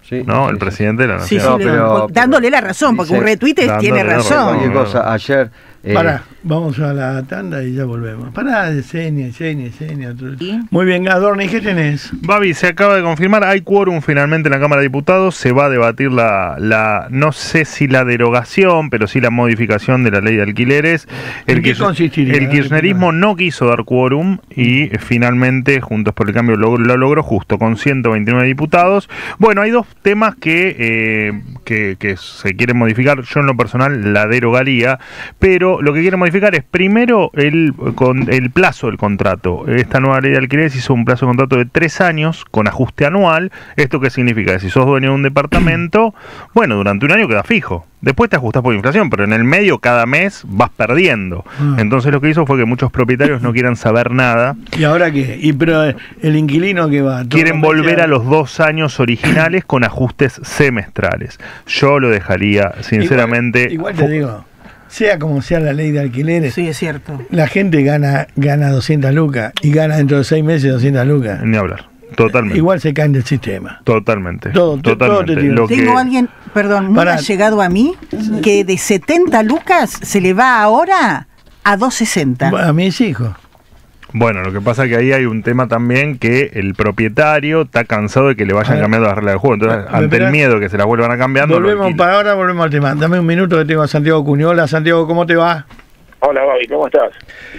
Sí, ¿no? sí, el sí. presidente de la Sí, Nación. sí, No, le- pero- dándole la razón, porque dice- un retweet tiene dándole la razón. razón. Cualquier cosa, ayer... eh, Pará, vamos a la tanda y ya volvemos. Pará, de seña, seña, seña. ¿Sí? Muy bien, Adorni, ¿qué tenés? Babi, se acaba de confirmar, hay quórum finalmente en la Cámara de Diputados, se va a debatir la, la no sé si la derogación, pero sí la modificación de la ley de alquileres. ¿En qué consistiría? El kirchnerismo no quiso dar quórum y eh, finalmente Juntos por el Cambio lo, lo logró justo con ciento veintinueve diputados. Bueno, hay dos temas que, eh, que, que se quieren modificar, yo en lo personal la derogaría, pero lo que quieren modificar es primero el, con, el plazo del contrato. Esta nueva ley de alquileres hizo un plazo de contrato de tres años con ajuste anual. ¿Esto qué significa? Que si sos dueño de un departamento, bueno, durante un año queda fijo. Después te ajustás por inflación, pero en el medio cada mes vas perdiendo. Ah. Entonces lo que hizo fue que muchos propietarios no quieran saber nada. ¿Y ahora qué? Y pero eh, el inquilino que va. Quieren volver a los dos años originales con ajustes semestrales. Yo lo dejaría, sinceramente. Igual, igual te digo, sea como sea la ley de alquileres, Sí, es cierto. la gente gana gana doscientas lucas y gana dentro de seis meses doscientas lucas. Ni hablar. Totalmente. Igual se caen del sistema. Totalmente. Todo- todo totalmente. te tira. Lo Tengo que- alguien, perdón, muy Pará. allegado a mí, que de setenta lucas se le va ahora a doscientos sesenta. A mis hijos. Bueno, lo que pasa es que ahí hay un tema también que el propietario está cansado de que le vayan A ver. cambiando las reglas del juego. Entonces, Me- me ante el esperá. miedo que se las vuelvan a cambiar, no lo Volvemos alquila. para ahora, volvemos al tema. Dame un minuto que tengo a Santiago Cuñola. Santiago, ¿cómo te va? Hola, Babi, ¿cómo estás?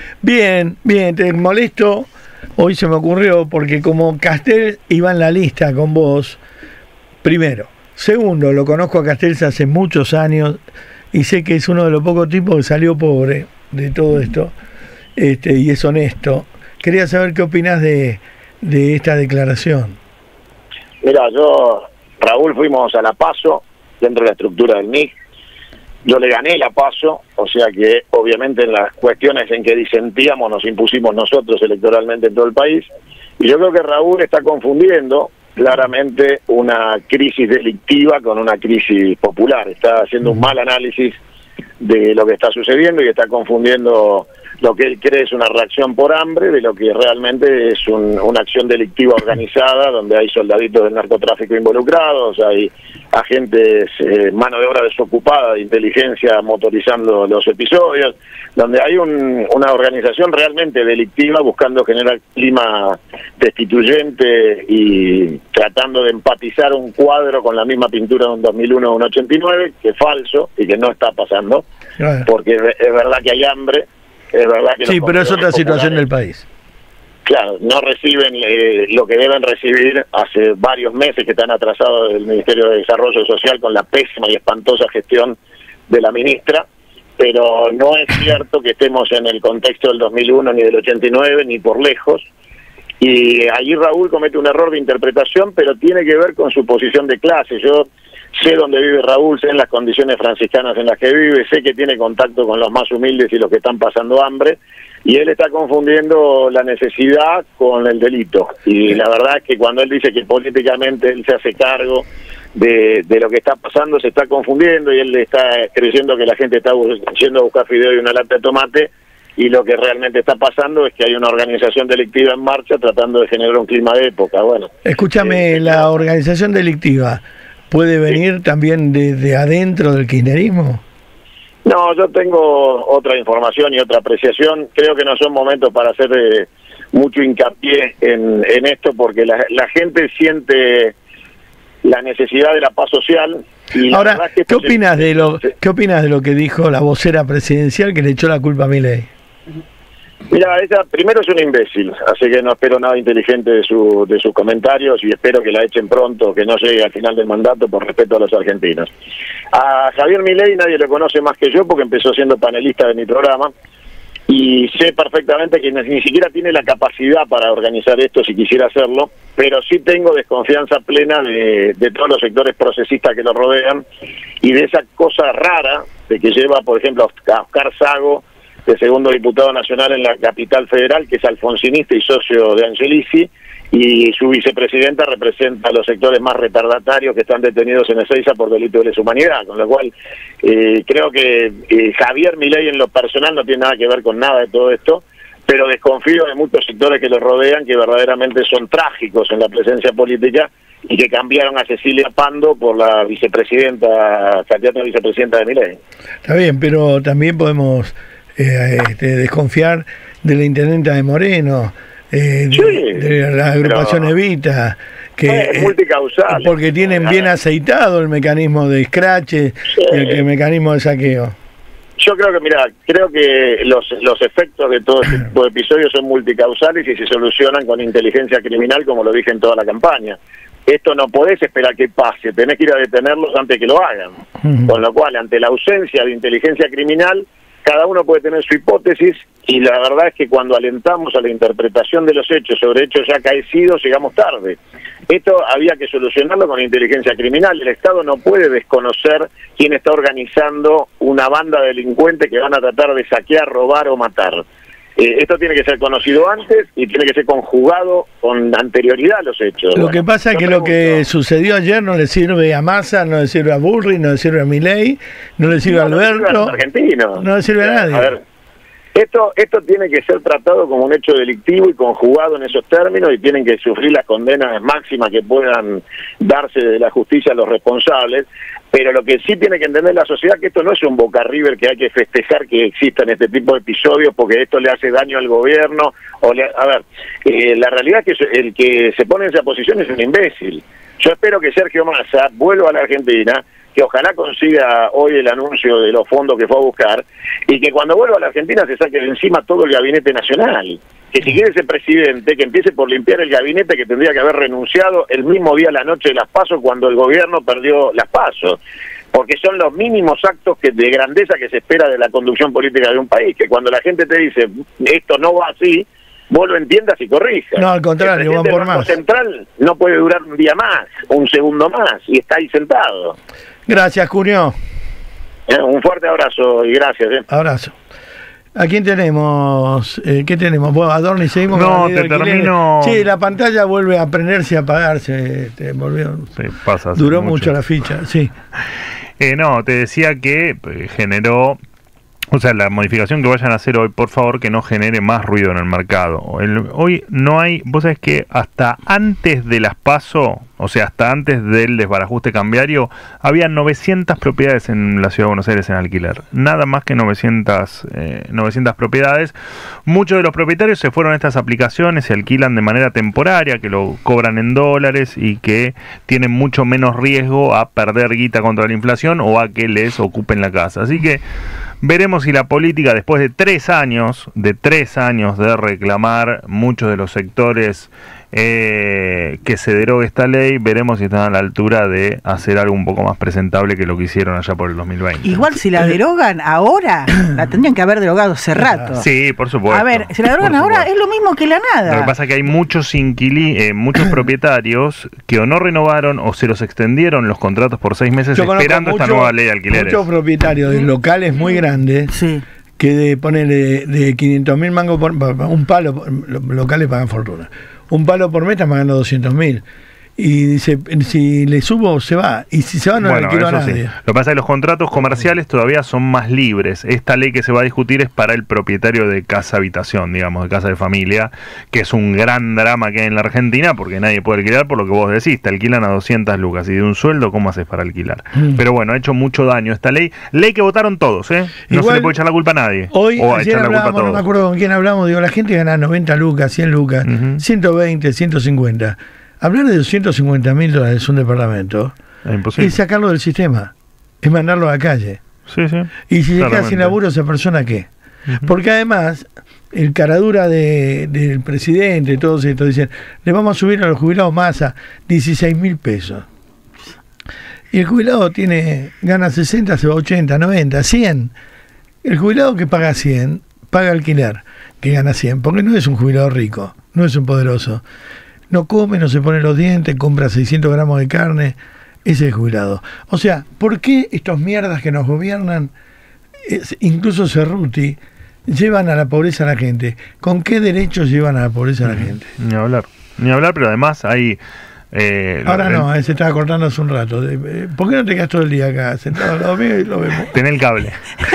Bien, bien, te molesto. Hoy se me ocurrió porque como Castel iba en la lista con vos, primero. Segundo, lo conozco a Castel hace muchos años y sé que es uno de los pocos tipos que salió pobre de todo esto, este, y es honesto. Quería saber qué opinás de, de esta declaración. Mira, yo, Raúl, fuimos a la PASO, dentro de la estructura del M I C. Yo le gané la PASO, o sea que obviamente en las cuestiones en que disentíamos nos impusimos nosotros electoralmente en todo el país. Y yo creo que Raúl está confundiendo claramente una crisis delictiva con una crisis popular. Está haciendo un mal análisis de lo que está sucediendo y está confundiendo lo que él cree es una reacción por hambre de lo que realmente es un, una acción delictiva organizada, donde hay soldaditos del narcotráfico involucrados, hay agentes, eh, mano de obra desocupada de inteligencia motorizando los episodios, donde hay un, una organización realmente delictiva buscando generar clima destituyente y tratando de empatizar un cuadro con la misma pintura de un dos mil uno o un ochenta y nueve, que es falso y que no está pasando, Claro. porque es verdad que hay hambre, es verdad que Sí, los pero es otra comedores situación del populares, país. claro, no reciben eh, lo que deben recibir. Hace varios meses que están atrasados del Ministerio de Desarrollo Social con la pésima y espantosa gestión de la ministra, pero no es cierto que estemos en el contexto del dos mil uno ni del ochenta y nueve, ni por lejos. Y allí Raúl comete un error de interpretación, pero tiene que ver con su posición de clase. Yo sé dónde vive Raúl, sé en las condiciones franciscanas en las que vive, sé que tiene contacto con los más humildes y los que están pasando hambre, y él está confundiendo la necesidad con el delito. Y la verdad es que cuando él dice que políticamente él se hace cargo de, de lo que está pasando, se está confundiendo y él está creyendo que la gente está yendo a buscar fideo y una lata de tomate, y lo que realmente está pasando es que hay una organización delictiva en marcha tratando de generar un clima de época. Bueno, Escúchame, Eh, ¿la organización delictiva puede venir también de, de adentro del kirchnerismo? no, yo tengo otra información y otra apreciación. Creo que no son momentos para hacer eh, mucho hincapié en, en esto, porque la, la gente siente la necesidad de la paz social. Y la Ahora, verdad es que ¿qué esto se- opinas de lo qué opinas de lo que dijo la vocera presidencial que le echó la culpa a Milei? Mira, ella primero es un imbécil, así que no espero nada inteligente de, su, de sus comentarios y espero que la echen pronto, que no llegue al final del mandato por respeto a los argentinos. A Javier Milei nadie lo conoce más que yo porque empezó siendo panelista de mi programa y sé perfectamente que ni, ni siquiera tiene la capacidad para organizar esto si quisiera hacerlo, pero sí tengo desconfianza plena de, de todos los sectores procesistas que lo rodean y de esa cosa rara de que lleva, por ejemplo, a Oscar Sago, de segundo diputado nacional en la capital federal, que es alfonsinista y socio de Angelici, y su vicepresidenta representa a los sectores más retardatarios que están detenidos en Ezeiza por delito de lesa humanidad, con lo cual eh, creo que eh, Javier Milei en lo personal no tiene nada que ver con nada de todo esto, pero desconfío de muchos sectores que lo rodean, que verdaderamente son trágicos en la presencia política y que cambiaron a Cecilia Pando por la vicepresidenta, candidata a vicepresidenta de Milei. Está bien, pero también podemos eh, este, desconfiar de la intendenta de Moreno, eh, de, sí, de la agrupación pero, Evita, que es multicausal. Porque tienen bien aceitado el mecanismo de escrache sí. y el, el mecanismo de saqueo. Yo creo que, mira, creo que los, los efectos de todo este tipo de episodios son multicausales y se solucionan con inteligencia criminal, como lo dije en toda la campaña. Esto no podés esperar que pase, tenés que ir a detenerlos antes que lo hagan. Uh-huh. Con lo cual, ante la ausencia de inteligencia criminal, cada uno puede tener su hipótesis y la verdad es que cuando alentamos a la interpretación de los hechos sobre hechos ya acaecidos, llegamos tarde. Esto había que solucionarlo con inteligencia criminal. El Estado no puede desconocer quién está organizando una banda de delincuentes que van a tratar de saquear, robar o matar. Eh, esto tiene que ser conocido antes y tiene que ser conjugado con anterioridad a los hechos. Lo bueno, que pasa es que pregunto, lo que sucedió ayer no le sirve a Massa, no le sirve a Burri, no le sirve a Milei, no le sirve no, a Alberto, no le sirve a los argentinos. No le sirve a nadie. A ver, esto, esto tiene que ser tratado como un hecho delictivo y conjugado en esos términos y tienen que sufrir las condenas máximas que puedan darse de la justicia a los responsables. Pero lo que sí tiene que entender la sociedad es que esto no es un Boca River que hay que festejar que existan este tipo de episodios porque esto le hace daño al gobierno. O le, a ver, eh, la realidad es que el que se pone en esa posición es un imbécil. Yo espero que Sergio Massa vuelva a la Argentina, que ojalá consiga hoy el anuncio de los fondos que fue a buscar, y que cuando vuelva a la Argentina se saque de encima todo el gabinete nacional. Que si quiere ser presidente, que empiece por limpiar el gabinete que tendría que haber renunciado el mismo día a la noche de las PASO cuando el gobierno perdió las PASO. Porque son los mínimos actos que de grandeza que se espera de la conducción política de un país, que cuando la gente te dice esto no va así, vos lo entiendas y corrijas. No, al contrario, van por más. El Central no puede durar un día más, un segundo más, y está ahí sentado. Gracias, Cunio. Eh, un fuerte abrazo y gracias. Eh. Abrazo. ¿A quién tenemos? Eh, ¿Qué tenemos? Bueno, Adorni, seguimos. No, con te termino. Sí, la pantalla vuelve a prenderse y a apagarse. Te volvió. Sí, pasa. Duró mucho. mucho la ficha, sí. Eh, no, te decía que eh, generó. O sea, la modificación que vayan a hacer hoy, por favor, que no genere más ruido en el mercado. El, hoy no hay, vos sabés que hasta antes de las PASO, o sea, hasta antes del desbarajuste cambiario, había novecientas propiedades en la Ciudad de Buenos Aires en alquiler. Nada más que novecientas, eh, novecientas propiedades. Muchos de los propietarios se fueron a estas aplicaciones y alquilan de manera temporaria, que lo cobran en dólares y que tienen mucho menos riesgo a perder guita contra la inflación o a que les ocupen la casa. Así que veremos si la política, después de tres años, de tres años de reclamar muchos de los sectores eh, que se derogue esta ley, veremos si están a la altura de hacer algo un poco más presentable que lo que hicieron allá por el dos mil veinte. Igual si la derogan ahora, la tendrían que haber derogado hace rato. Sí, por supuesto. A ver, si la derogan ahora es lo mismo que la nada. Lo que pasa es que hay muchos inquili eh, muchos propietarios que o no renovaron o se los extendieron los contratos por seis meses Yo esperando mucho, esta nueva ley de alquileres. Muchos propietarios de locales muy grandes sí. que de ponerle de quinientos mil mangos por un palo, los locales pagan fortuna. Un palo por mes están pagando doscientos mil. Y dice, si le subo, se va. Y si se va, no bueno, le quiero a sí. nadie. Lo que pasa es que los contratos comerciales todavía son más libres. Esta ley que se va a discutir es para el propietario de casa-habitación, digamos, de casa de familia, que es un gran drama que hay en la Argentina, porque nadie puede alquilar, por lo que vos decís, te alquilan a doscientas lucas. Y de un sueldo, ¿cómo haces para alquilar? Mm. Pero bueno, ha hecho mucho daño esta ley. Ley que votaron todos, ¿eh? No Igual, se le puede echar la culpa a nadie. Hoy, o a ayer hablábamos, no me acuerdo con quién hablamos, digo, la gente gana noventa lucas, cien lucas, uh-huh. ciento veinte, ciento cincuenta. Hablar de doscientos cincuenta mil dólares un departamento es, es sacarlo del sistema, es mandarlo a la calle. Sí, sí. Y si se queda sin laburo, esa persona, ¿qué? Uh-huh. Porque además, el caradura de, del presidente, todos estos dicen, le vamos a subir a los jubilados Massa dieciséis mil pesos. Y el jubilado tiene gana sesenta, se va ochenta, noventa, cien. El jubilado que paga cien, paga alquiler, que gana cien, porque no es un jubilado rico, no es un poderoso. No come, no se pone los dientes, compra seiscientos gramos de carne, ese es el jubilado. O sea, ¿por qué estos mierdas que nos gobiernan, es, incluso Cerruti, llevan a la pobreza a la gente? ¿Con qué derechos llevan a la pobreza a la gente? Ni hablar, ni hablar, pero además hay Eh, Ahora el- no, eh, se estaba cortando hace un rato. De- eh, ¿Por qué no te quedas todo el día acá sentado al lado mío y lo vemos? Tener el cable.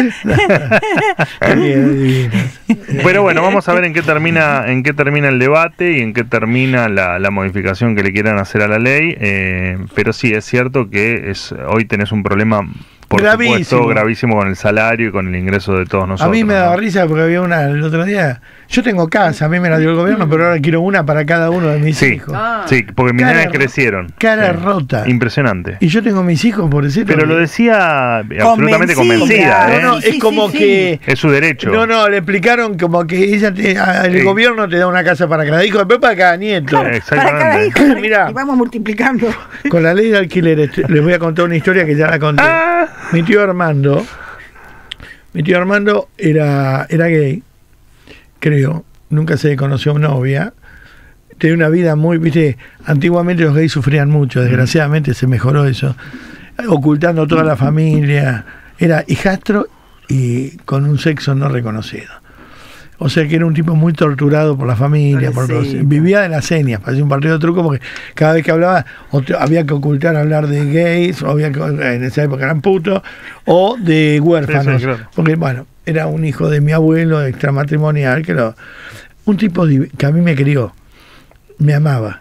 Bien, divinos. Pero bueno, vamos a ver en qué termina en qué termina el debate y en qué termina la, la modificación que le quieran hacer a la ley. Eh, pero sí, es cierto que es hoy tenés un problema, por Gravísimo. supuesto, gravísimo con el salario y con el ingreso de todos nosotros. A mí me ¿no? daba risa porque había una el otro día. Yo tengo casa, a mí me la dio el gobierno, pero ahora quiero una para cada uno de mis Sí, hijos. sí, porque mis Cara nenes ro- crecieron. cara Sí. rota. Impresionante. Y yo tengo mis hijos, por decirlo. Pero lo decía absolutamente convencida, ¿eh? No, no, es como que. Es su derecho. No, no, le explicaron como que ella te- a- el Sí. gobierno te da una casa para cada hijo, después para cada nieto. Para cada hijo. Mirá. Y vamos multiplicando. Con la ley de alquileres, te- les voy a contar una historia que ya la conté. Ah. Mi tío Armando, mi tío Armando era, era gay, creo, nunca se conoció novia, tenía una vida muy, viste, antiguamente los gays sufrían mucho, desgraciadamente se mejoró eso, ocultando toda la familia, era hijastro y con un sexo no reconocido. O sea que era un tipo muy torturado por la familia, por los- Pobrecito. vivía de las señas, parecía un partido de truco porque cada vez que hablaba o te- había que ocultar hablar de gays, o había que, en esa época eran putos, o de huérfanos. Sí, sí, claro. Porque bueno, era un hijo de mi abuelo extramatrimonial, que lo, un tipo div- que a mí me crió, me amaba.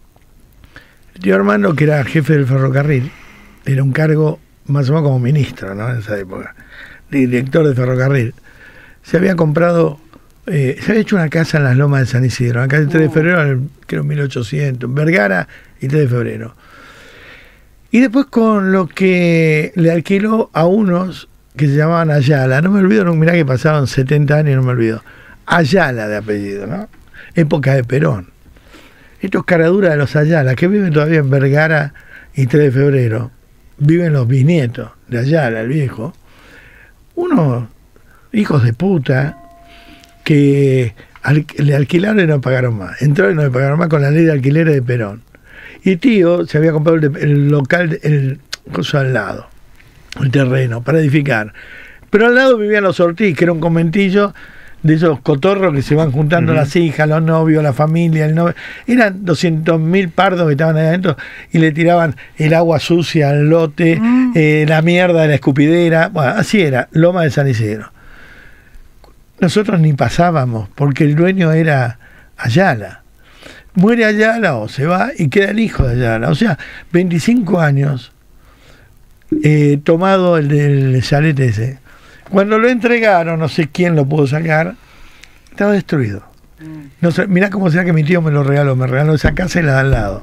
El tío Armando, que era jefe del ferrocarril, era un cargo más o menos como ministro, ¿no? En esa época, director de ferrocarril. Se había comprado, eh, se había hecho una casa en las lomas de San Isidro, acá el tres de febrero, en el- creo mil ochocientos, en Vergara y tres de febrero. Y después con lo que le alquiló a unos que se llamaban Ayala, no me olvido, no, mirá que pasaron setenta años, no me olvido. Ayala de apellido, ¿no? Época de Perón. Estos caraduras de los Ayala, que viven todavía en Vergara y tres de febrero, viven los bisnietos de Ayala, el viejo, unos hijos de puta que al- le alquilaron y no pagaron más. Entraron y no le pagaron más con la ley de alquileres de Perón. Y tío se había comprado el, de- el local, el coso al lado, el terreno, para edificar. Pero al lado vivían los Ortiz, que era un conventillo de esos cotorros que se van juntando Ujú. las hijas, los novios, la familia, el novio. Eran doscientos mil pardos que estaban ahí adentro y le tiraban el agua sucia al lote, eh, la mierda de la escupidera. Bueno, así era, Loma de San Isidro. Nosotros ni pasábamos, porque el dueño era Ayala. Muere Ayala o se va y queda el hijo de Ayala. O sea, veinticinco años eh, tomado el del chalet ese. Cuando lo entregaron, no sé quién lo pudo sacar, estaba destruido. No sé, mirá cómo será que mi tío me lo regaló, me regaló esa casa y la de al lado.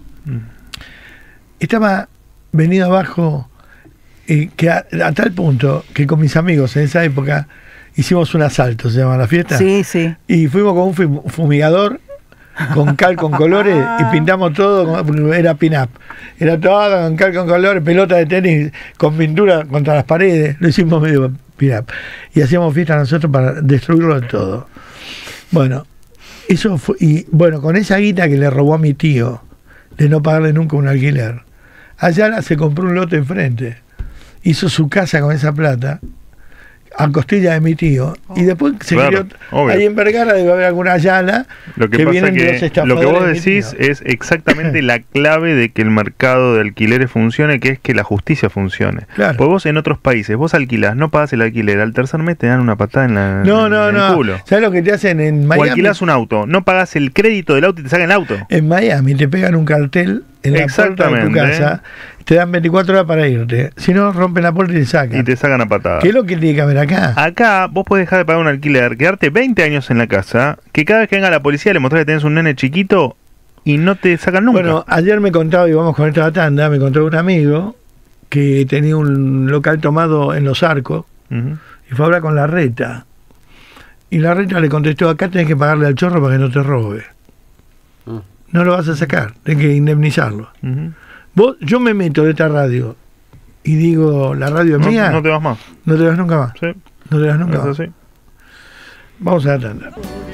Estaba venido abajo, eh, que a, a tal punto que con mis amigos en esa época hicimos un asalto, se llama la fiesta. Sí, sí. Y fuimos con un fum- fumigador, con cal con colores, y pintamos todo, con- era pin-up. Era todo con cal con colores, pelota de tenis, con pintura contra las paredes. Lo hicimos medio pin-up. Y hacíamos fiesta nosotros para destruirlo todo. Bueno, eso fue, y bueno, con esa guita que le robó a mi tío, de no pagarle nunca un alquiler, Ayala se compró un lote enfrente, hizo su casa con esa plata, a costilla de mi tío, y después se Claro, crió, obvio. ahí en Vergara debe haber alguna Ayala Lo que, que pasa vienen de los que lo estafadores que vos de mi decís tío. es exactamente la clave de que el mercado de alquileres funcione, que es que la justicia funcione. Claro. Pues vos en otros países, vos alquilás, no pagás el alquiler, al tercer mes te dan una patada en, la, No, en no, el no. culo. ¿Sabes lo que te hacen en O Miami? alquilás un auto, no pagás el crédito del auto y te sacan el auto. En Miami te pegan un cartel en la puerta de tu Exactamente. casa, te dan veinticuatro horas para irte. Si no, rompen la puerta y te sacan. Y te sacan a patada. ¿Qué es lo que tiene que haber acá? Acá vos podés dejar de pagar un alquiler, quedarte veinte años en la casa, que cada vez que venga la policía le mostrás que tenés un nene chiquito y no te sacan nunca. Bueno, ayer me contaba, y vamos con esta tanda, me contó un amigo que tenía un local tomado en Los Arcos Ujú. y fue a hablar con la reta. Y la reta le contestó, acá tenés que pagarle al chorro para que no te robe. Mm. No lo vas a sacar, tenés que indemnizarlo. Ujú. Vos, yo me meto de esta radio y digo, la radio es No, mía, no te vas más. no te vas nunca más. Sí, No te vas nunca es más. así. Vamos a la tanda.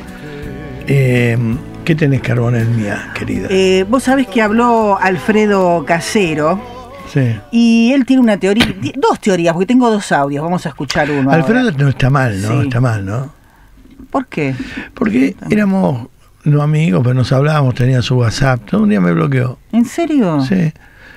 Eh, ¿Qué tenés, Carbonel mía, querida? Eh, vos sabés que habló Alfredo Casero Sí. y él tiene una teoría, di- dos teorías, porque tengo dos audios, vamos a escuchar uno. Alfredo ahora. no está mal, ¿no? Sí. Está mal, ¿no? ¿Por qué? Porque éramos no amigos, pero nos hablábamos, tenía su WhatsApp. Todo un día me bloqueó. ¿En serio? Sí.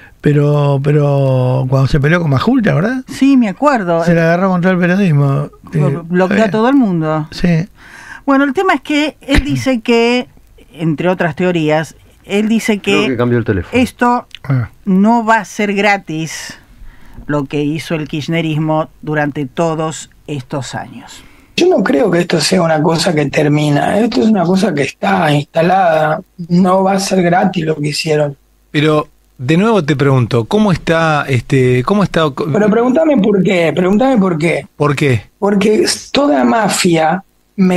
Pero pero cuando se peleó con Majulta, ¿verdad? Sí, me acuerdo. Se la agarró contra el periodismo. Eh, bloqueó a todo el mundo. Sí. Bueno, el tema es que él dice que, entre otras teorías, él dice que, Creo que cambió el teléfono. Esto ah. no va a ser gratis, lo que hizo el kirchnerismo durante todos estos años. Yo no creo que esto sea una cosa que termina. Esto es una cosa que está instalada. No va a ser gratis lo que hicieron. Pero de nuevo te pregunto, ¿cómo está este, cómo está? Pero pregúntame por qué, pregúntame por qué. ¿Por qué? Porque toda mafia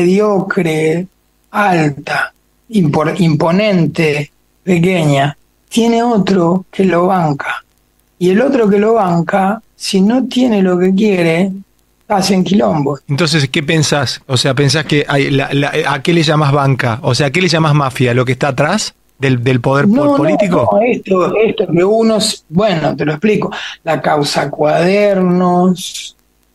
mediocre, alta, impor, imponente, pequeña, tiene otro que lo banca. Y el otro que lo banca, si no tiene lo que quiere, hacen quilombo. Entonces, ¿qué pensás? O sea, ¿pensás que hay la, la, a qué le llamás banca? O sea, ¿a qué le llamás mafia? ¿Lo que está atrás del, del poder no, político? No, no, esto, esto que unos, bueno, te lo explico, la causa Cuadernos,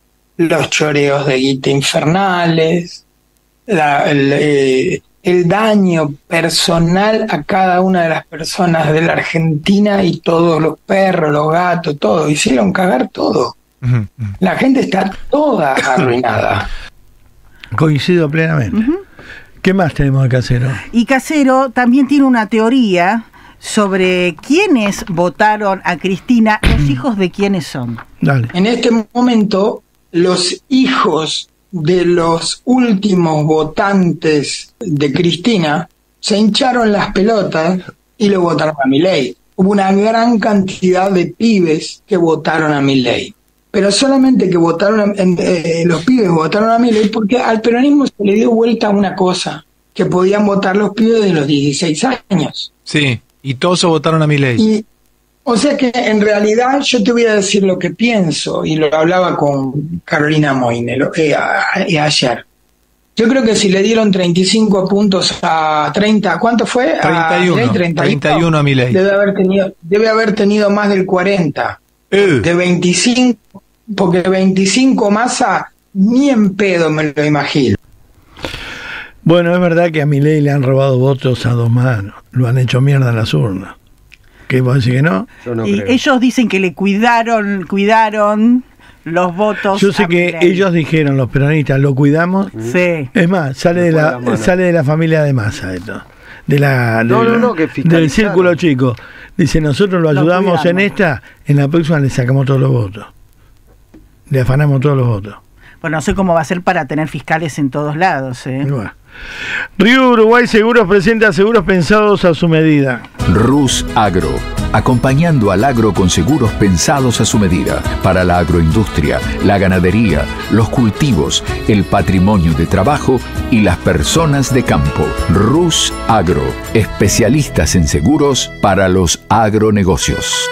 los choreos de guita infernales, la, el, eh, el daño personal a cada una de las personas de la Argentina y todos los perros, los gatos, todo, hicieron cagar todo. Uh-huh. La gente está toda arruinada. Coincido plenamente. Uh-huh. ¿Qué más tenemos de Casero? Y Casero también tiene una teoría sobre quiénes votaron a Cristina, los hijos de quiénes son. Dale. En este momento, los hijos de los últimos votantes de Cristina se hincharon las pelotas y lo votaron a Milei. Hubo una gran cantidad de pibes que votaron a Milei. Pero solamente que votaron, a, eh, los pibes votaron a Milei porque al peronismo se le dio vuelta a una cosa, que podían votar los pibes de los dieciséis años. Sí, y todos se votaron a Milei. Y, o sea que en realidad yo te voy a decir lo que pienso, y lo hablaba con Carolina Moine lo, eh, a, eh, ayer. Yo creo que si le dieron treinta y cinco puntos a treinta, ¿cuánto fue? treinta y uno, a Milei, treinta y uno, treinta y uno a Milei. Debe haber tenido, debe haber tenido más del cuarenta. Uh. De veinticinco, porque veinticinco Massa ni en pedo me lo imagino. Bueno, es verdad que a Milei le han robado votos a dos manos, lo han hecho mierda en las urnas. ¿Qué vos decís que no? Yo no y creo. Ellos dicen que le cuidaron, cuidaron los votos. Yo sé que Milei. Ellos dijeron, los peronistas, lo cuidamos. Sí. Es más, sale de la, la sale de la familia de Massa esto. De la, no, de, no, no, que del círculo chico. Dice, nosotros lo ayudamos lo en esta, en la próxima le sacamos todos los votos. Le afanamos todos los votos. Bueno, no sé cómo va a ser para tener fiscales en todos lados. ¿eh? Bueno. Río Uruguay Seguros presenta seguros pensados a su medida. Rus Agro, acompañando al agro con seguros pensados a su medida, para la agroindustria, la ganadería, los cultivos, el patrimonio de trabajo y las personas de campo. Rus Agro, especialistas en seguros para los agronegocios.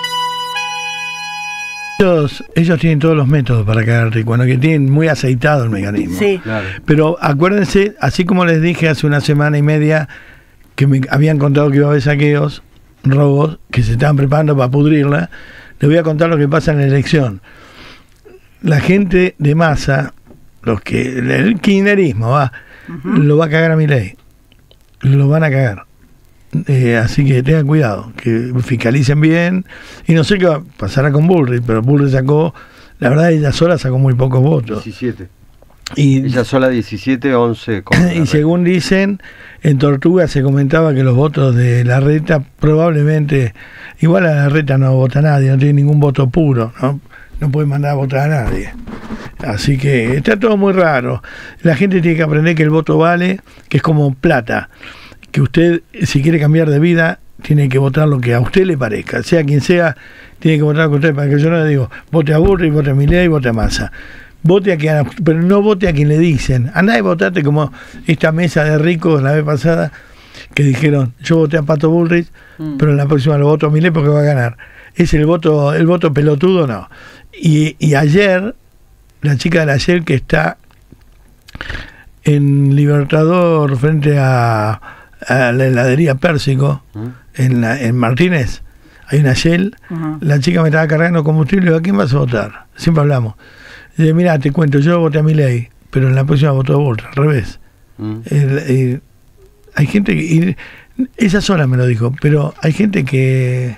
Ellos, ellos tienen todos los métodos para cagar rico, bueno, que tienen muy aceitado el mecanismo. Sí. Claro. Pero acuérdense, así como les dije hace una semana y media que me habían contado que iba a haber saqueos, robos, que se estaban preparando para pudrirla, les voy a contar lo que pasa en la elección. La gente de Massa, los que el kirchnerismo va, uh-huh. lo va a cagar a Milei. Lo van a cagar. Eh, así que tengan cuidado, que fiscalicen bien. Y no sé qué va a pasar con Bullrich, pero Bullrich sacó, la verdad, ella sola sacó muy pocos votos. diecisiete. Y, ella sola diecisiete, once. Y según dicen, en Tortuga se comentaba que los votos de Larreta probablemente, igual a Larreta no vota nadie, no tiene ningún voto puro, ¿no? No puede mandar a votar a nadie. Así que está todo muy raro. La gente tiene que aprender que el voto vale, que es como plata. Que usted, si quiere cambiar de vida, tiene que votar lo que a usted le parezca, sea quien sea, tiene que votar lo que usted, para que yo no le digo, vote a Bullrich, vote a Milei, vote a Massa, vote a quien, pero no vote a quien le dicen, andá y votate, como esta mesa de ricos la vez pasada, que dijeron, yo voté a Pato Bullrich, mm. pero en la próxima lo voto a Milei porque va a ganar. Es el voto, el voto pelotudo, no. Y, y ayer, la chica de ayer que está en Libertador frente a a la heladería Pérsico, uh-huh. en, la, en Martínez, hay una Shell, uh-huh. la chica me estaba cargando combustible, y digo, ¿a quién vas a votar? Siempre hablamos. Y dice, mira, te cuento, yo voté a Milei, pero en la próxima voto a Bullrich, al revés. Uh-huh. El, el, hay gente que... y ella sola me lo dijo, pero hay gente que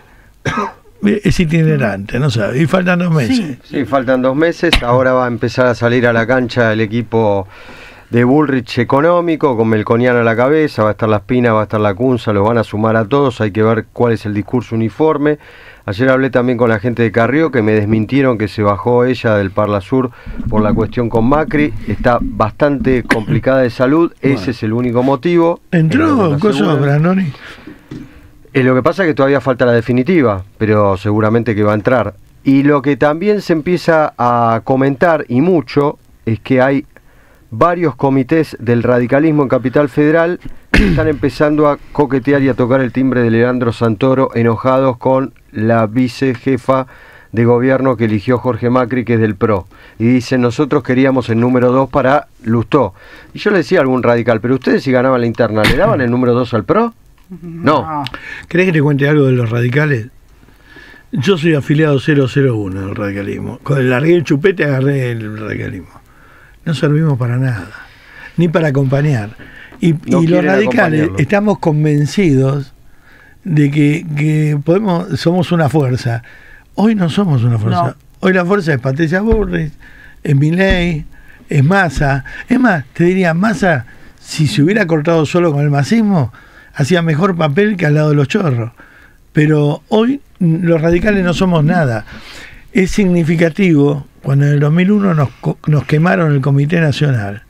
es itinerante, no sabe, y faltan dos meses. Sí. sí, faltan dos meses, ahora va a empezar a salir a la cancha el equipo de Bullrich económico, con Melconian a la cabeza, va a estar la Espina, va a estar la Cunza, los van a sumar a todos, hay que ver cuál es el discurso uniforme. Ayer hablé también con la gente de Carrió, que me desmintieron que se bajó ella del Parla Sur por la cuestión con Macri, está bastante complicada de salud, ese bueno. es el único motivo. ¿Entró cosa Brandoni? Eh, lo que pasa es que todavía falta la definitiva, pero seguramente que va a entrar. Y lo que también se empieza a comentar, y mucho, es que hay varios comités del radicalismo en Capital Federal que están empezando a coquetear y a tocar el timbre de Leandro Santoro, enojados con la vicejefa de gobierno que eligió Jorge Macri, que es del P R O. Y dicen, nosotros queríamos el número dos para Lustó. Y yo le decía a algún radical, pero ustedes si ganaban la interna, ¿le daban el número dos al P R O? No. ¿Querés que te cuente algo de los radicales? Yo soy afiliado cero cero uno del radicalismo. Cuando largué el chupete agarré el radicalismo. No servimos para nada, ni para acompañar. Y, no y los radicales estamos convencidos de que, que podemos, somos una fuerza. Hoy no somos una fuerza. No. Hoy la fuerza es Patricia Bullrich, es Milei, es Massa. Es más, te diría, Massa, si se hubiera cortado solo con el masismo, hacía mejor papel que al lado de los chorros. Pero hoy los radicales no somos nada. Es significativo cuando en el dos mil uno nos, nos quemaron el Comité Nacional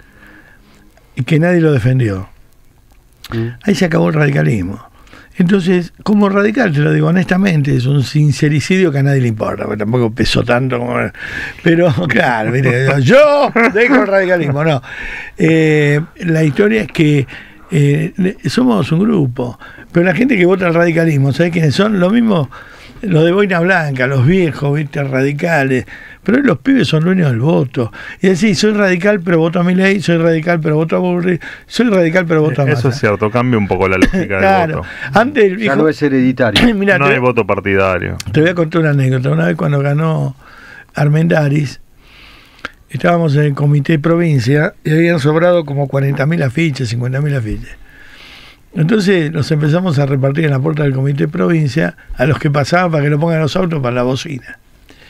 y que nadie lo defendió. Mm. Ahí se acabó el radicalismo. Entonces, como radical, te lo digo honestamente, es un sincericidio que a nadie le importa, porque tampoco pesó tanto como... Pero, claro, mire, yo dejo el radicalismo, no. Eh, la historia es que eh, somos un grupo, pero la gente que vota al radicalismo, ¿sabes quiénes son? Lo mismo... Los de boina blanca, los viejos, ¿viste? Radicales, pero hoy los pibes son dueños del voto. Y decís, soy radical pero voto a Milei, soy radical pero voto a Bullrich, soy radical pero voto a Massa. Eso es cierto, cambia un poco la lógica claro. del voto. Antes el viejo, ya no es hereditario. Mirá, no hay ve, voto partidario. Te voy a contar una anécdota. Una vez cuando ganó Armendáriz, estábamos en el comité provincia y habían sobrado como cuarenta mil afiches, cincuenta mil afiches. Entonces nos empezamos a repartir en la puerta del comité provincia a los que pasaban para que lo pongan en los autos para la bocina.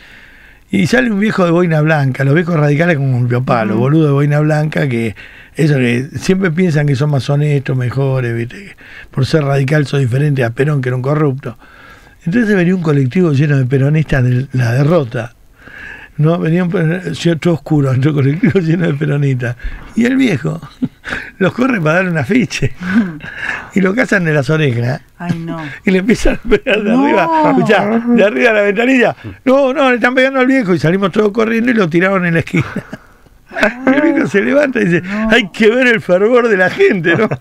Y sale un viejo de boina blanca, los viejos radicales como un piopalo, uh-huh. boludo de boina blanca, que eso que siempre piensan que son más honestos, mejores, ¿viste? Por ser radical son diferentes a Perón, que era un corrupto. Entonces venía un colectivo lleno de peronistas de la derrota. No, venía un cierto oscuro, otro colectivo lleno de peronistas. Y el viejo los corre para darle un afiche. Y lo cazan de las orejas. Ay, no. Y le empiezan a pegar de no. arriba. Escuchá, de arriba de la ventanilla. No, no, le están pegando al viejo. Y salimos todos corriendo y lo tiraron en la esquina. Y el viejo se levanta y dice, no. hay que ver el fervor de la gente, ¿no?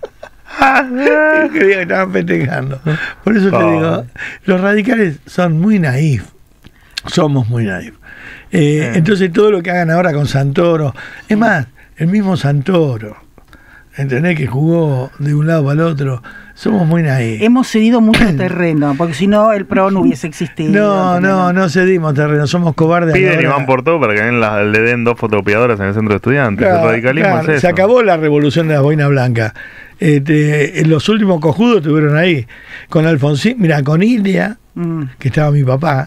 Y creía que estaban festejando. Por eso te oh. digo, los radicales son muy naif. Somos muy naif. Eh, entonces todo lo que hagan ahora con Santoro, es más, el mismo Santoro, ¿entendés? Que jugó de un lado para el otro, somos muy naif. Hemos cedido mucho terreno, porque si no el P R O no hubiese existido. No, no, no cedimos terreno, somos cobardes. Piden y van por todo para que en la, le den dos fotocopiadoras en el centro de estudiantes. Claro, el radicalismo claro, es eso. Se acabó la revolución de la boina blanca. Este, los últimos cojudos estuvieron ahí, con Alfonsín, mira, con Ilia, mm. que estaba mi papá.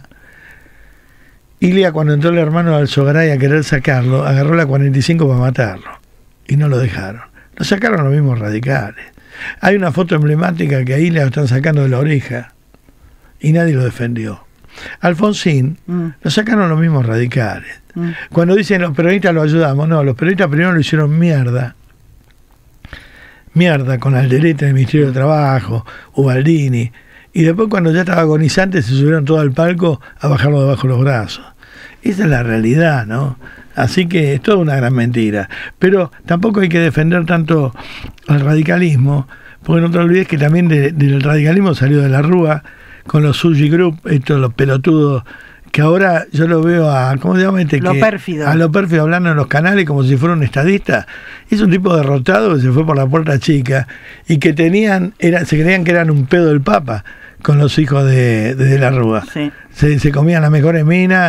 Ilia, cuando entró el hermano de Alzogaray a querer sacarlo, agarró la cuarenta y cinco para matarlo. Y no lo dejaron. Lo sacaron los mismos radicales. Hay una foto emblemática que a Ilia lo están sacando de la oreja. Y nadie lo defendió. Alfonsín, mm. lo sacaron los mismos radicales. Mm. Cuando dicen los peronistas lo ayudamos, no, los peronistas primero lo hicieron mierda. Mierda con Alderete en el Ministerio de Trabajo, Ubaldini. Y después cuando ya estaba agonizante se subieron todo al palco a bajarlo debajo de los brazos. Esa es la realidad, ¿no? Así que es toda una gran mentira. Pero tampoco hay que defender tanto al radicalismo, porque no te olvides que también de, del radicalismo salió de la Rúa con los Sushi Group, estos los pelotudos, que ahora yo lo veo a, ¿cómo se llama este? Lo que, pérfido. A lo pérfido hablando en los canales como si fuera un estadista. Es un tipo derrotado que se fue por la puerta chica y que tenían, era, se creían que eran un pedo del Papa con los hijos de, de, de la Rúa. Sí. Se, se comían las mejores minas,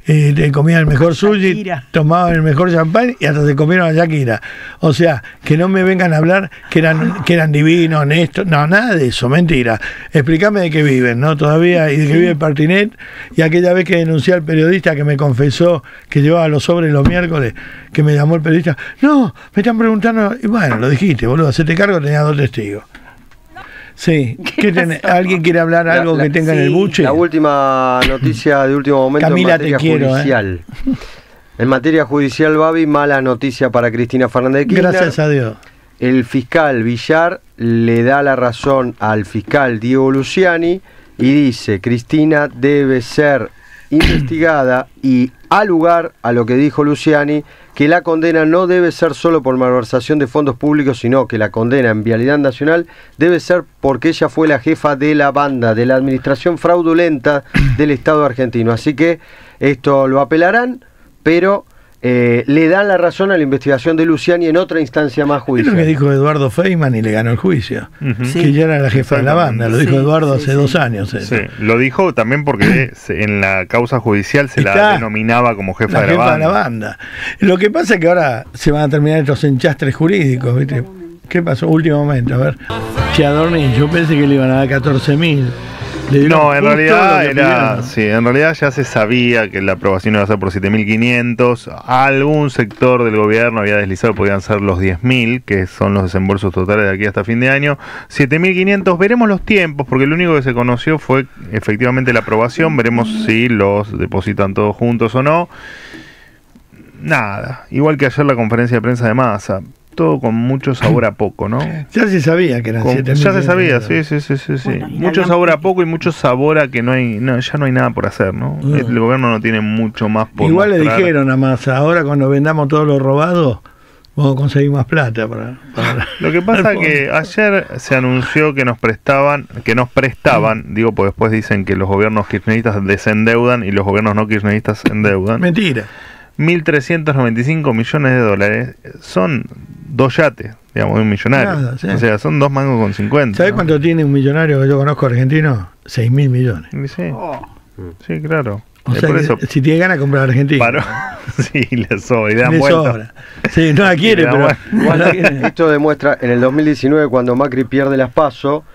eh, te comían el mejor sushi, tomaban el mejor champán y hasta se comieron a Shakira. O sea, que no me vengan a hablar que eran, que eran divinos, honestos, no, nada de eso, mentira. Explícame de qué viven, ¿no? Todavía, y de qué vive el Partinet, y aquella vez que denuncié al periodista que me confesó que llevaba los sobres los miércoles, que me llamó el periodista, no, me están preguntando, y bueno, lo dijiste, boludo, hacete cargo, tenía dos testigos. Sí, ¿Qué tiene? ¿Alguien quiere hablar algo la, la, que tenga sí. en el buche? La última noticia de último momento Camila, en materia te quiero, judicial. ¿eh? En materia judicial, Babi, mala noticia para Cristina Fernández de Kirchner. Gracias a Dios. El fiscal Villar le da la razón al fiscal Diego Luciani y dice: Cristina debe ser investigada, y al lugar a lo que dijo Luciani, que la condena no debe ser solo por malversación de fondos públicos, sino que la condena en vialidad nacional debe ser porque ella fue la jefa de la banda, de la administración fraudulenta del Estado argentino. Así que esto lo apelarán, pero eh, le dan la razón a la investigación de Luciani en otra instancia más judicial. Es lo que dijo Eduardo Feynman y le ganó el juicio. Uh-huh. Sí. Que ya era la jefa de la banda, lo dijo sí, Eduardo sí, hace sí. dos años. Sí, lo dijo también porque en la causa judicial se Está la denominaba como jefa, la de, la jefa banda. de la banda. Lo que pasa es que ahora se van a terminar estos enchastres jurídicos, ¿viste? ¿Qué pasó? Último momento, a ver. Chiadorni, yo pensé que le iban a dar catorce mil. No, en realidad era, sí, en realidad ya se sabía que la aprobación iba a ser por siete mil quinientos. Algún sector del gobierno había deslizado que podían ser los diez mil, que son los desembolsos totales de aquí hasta fin de año. siete mil quinientos, veremos los tiempos, porque lo único que se conoció fue efectivamente la aprobación. Veremos si los depositan todos juntos o no. Nada, igual que ayer la conferencia de prensa de Massa. Todo con mucho sabor a poco, ¿no? Ya se sabía que eran siete mil. Ya se sabía, sí, sí, sí, sí, sí. Bueno, mucho sabor a poco y mucho sabor a que no hay, no, ya no hay nada por hacer, ¿no? no. El gobierno no tiene mucho más por Igual mostrar. Le dijeron a Massa, ahora cuando vendamos todo lo robado, vamos a conseguir más plata para, para lo que pasa es que ayer se anunció que nos prestaban, que nos prestaban, digo, pues después dicen que los gobiernos kirchneristas desendeudan y los gobiernos no kirchneristas endeudan. Mentira. mil trescientos noventa y cinco millones de dólares son dos yates, digamos, de un millonario. Nada, sí. O sea, son dos mangos con cincuenta. ¿Sabes ¿no? cuánto tiene un millonario que yo conozco argentino? seis mil millones. Sí, oh. sí, claro. O sea, por eso, si tiene ganas de comprar Argentina. Paró. Sí, le sobra, y dan le vuelta. sobra. Sí, no la quiere, pero... No la quiere. Esto demuestra, en el dos mil diecinueve, cuando Macri pierde las PASO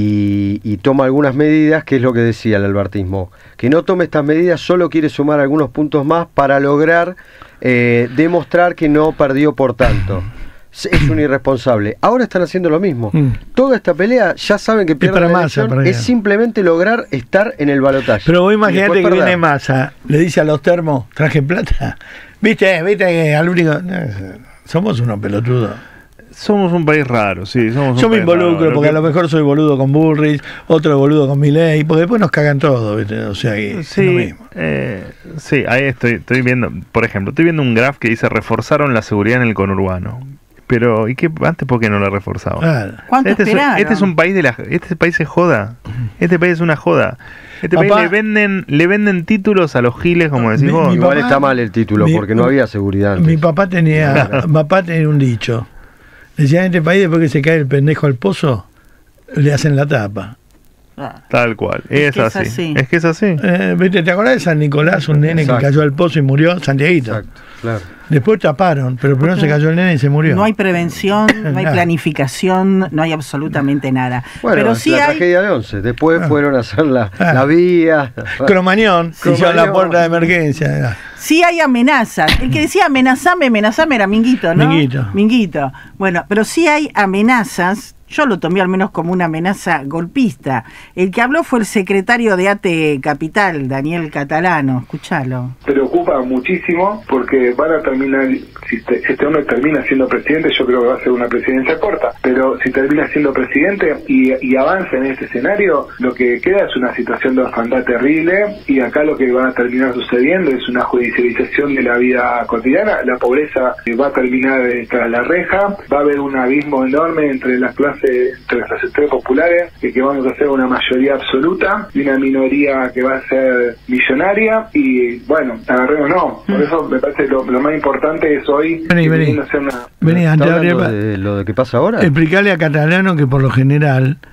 y, y toma algunas medidas, que es lo que decía el albertismo, que no tome estas medidas, solo quiere sumar algunos puntos más para lograr eh, demostrar que no perdió por tanto. Es un irresponsable. Ahora están haciendo lo mismo. Mm. Toda esta pelea ya saben que pierden la elección, es simplemente lograr estar en el balotaje. Pero vos imaginate que perder. Viene Massa, le dice a los termos, traje plata. ¿Viste? ¿Viste que al único... Somos unos pelotudos. Somos un país raro, sí. Somos Yo un me involucro raro. porque que... a lo mejor soy boludo con Bullrich, otro boludo con Milei, porque después nos cagan todo, ¿viste? O sea que sí, es lo mismo. Eh, sí, ahí estoy, estoy viendo, por ejemplo, estoy viendo un graph que dice reforzaron la seguridad en el conurbano. Pero, ¿y qué antes por qué no la reforzaban? Claro. ¿Cuánto este, es, este es un país de la, este país es joda. Este país es una joda. Este Papá, país le venden, le venden títulos a los giles, como decís mi, vos. Mi Igual papá, está mal el título, mi, porque no había seguridad antes. Mi papá tenía, papá tenía un dicho. Decía, en este país, después que se cae el pendejo al pozo, le hacen la tapa. Ah. Tal cual, es, es, así. es así. Es que es así. Eh, ¿viste? ¿Te acordás de San Nicolás, un nene Exacto. que cayó al pozo y murió? Santiaguito. Exacto, claro. Después taparon, pero primero se cayó el nene y se murió. No hay prevención, no hay planificación, no hay absolutamente nada. Bueno, pero es sí la hay... tragedia de Once. Después ah. fueron a hacer la, ah. la vía. Cromañón, sí. hicieron la puerta de emergencia. Sí hay amenazas. El que decía amenazame, amenazame era Minguito, ¿no? Minguito. Minguito. Bueno, pero sí hay amenazas. Yo lo tomé al menos como una amenaza golpista. El que habló fue el secretario de ATE Capital, Daniel Catalano. Escuchalo. Preocupa muchísimo porque van a terminar, si este, este hombre termina siendo presidente, yo creo que va a ser una presidencia corta, pero si termina siendo presidente y, y avanza en este escenario, lo que queda es una situación de orfandad terrible, y acá lo que va a terminar sucediendo es una judicialización de la vida cotidiana. La pobreza va a terminar tras la reja, va a haber un abismo enorme entre las clases, entre las sectores populares, que, que vamos a hacer una mayoría absoluta y una minoría que va a ser millonaria, y bueno, agarremos no. Por eso me parece lo, lo más importante es hoy vení, vení. hacer una... Vení, ¿Está hablando de lo de que pasa ahora? Explicarle a Catalano que por lo general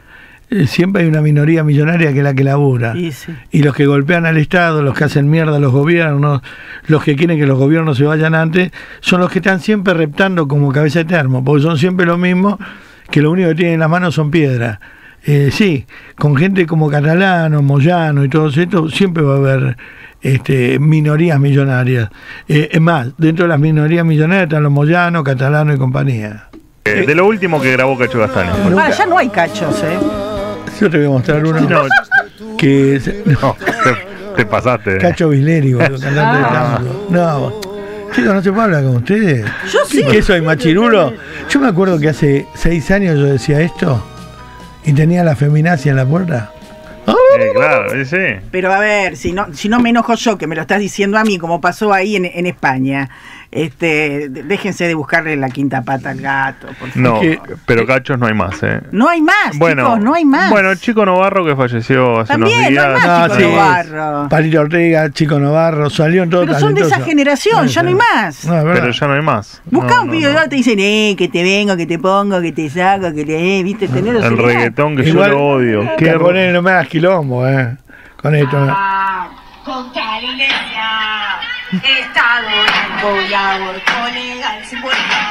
eh, siempre hay una minoría millonaria que es la que labura. Sí, sí. Y los que golpean al Estado, los que hacen mierda a los gobiernos, los que quieren que los gobiernos se vayan antes, son los que están siempre reptando como cabeza de termo, porque son siempre lo mismo, que lo único que tienen en las manos son piedras. Eh, sí, con gente como Catalano, Moyano y todos estos, siempre va a haber este, minorías millonarias. Eh, es más, dentro de las minorías millonarias están los Moyano, Catalano y compañía. Eh, de lo último que grabó Cacho Castaño. Ahora ya no hay cachos, ¿eh? Yo te voy a mostrar uno No, que es, no, te, te pasaste. Cacho Bisleri, boludo, cantante de Ah. tango. No, chicos, ¿no se puede hablar con ustedes? Yo sí. ¿Qué soy, machirulo? Yo me acuerdo que hace seis años yo decía esto y tenía la feminacia en la puerta. Eh, claro, sí. Pero a ver, si no, si no me enojo yo, que me lo estás diciendo a mí, como pasó ahí en, en España, este, de- déjense de buscarle la quinta pata al gato, por favor. No, pero cachos no hay más, ¿eh? No hay más, Bueno, chicos, no hay más. Bueno, Chico Novarro que falleció hace También, unos días. no hay más Ah, Chico sí. Novarro. Palito Ortega, Chico Novarro, salió en todo Pero son de esa generación, ya no hay más. No, es verdad. Pero ya no hay más. Buscá No, un no, video, no. te dicen, eh, que te vengo, que te pongo, que te saco, que te, eh, viste, tener El reggaetón que Igual, yo lo odio. Qué Te ponen, no me hagas quilombo, eh. Con esto. Contra la iglesia, Estado, voy a aborto legal, sin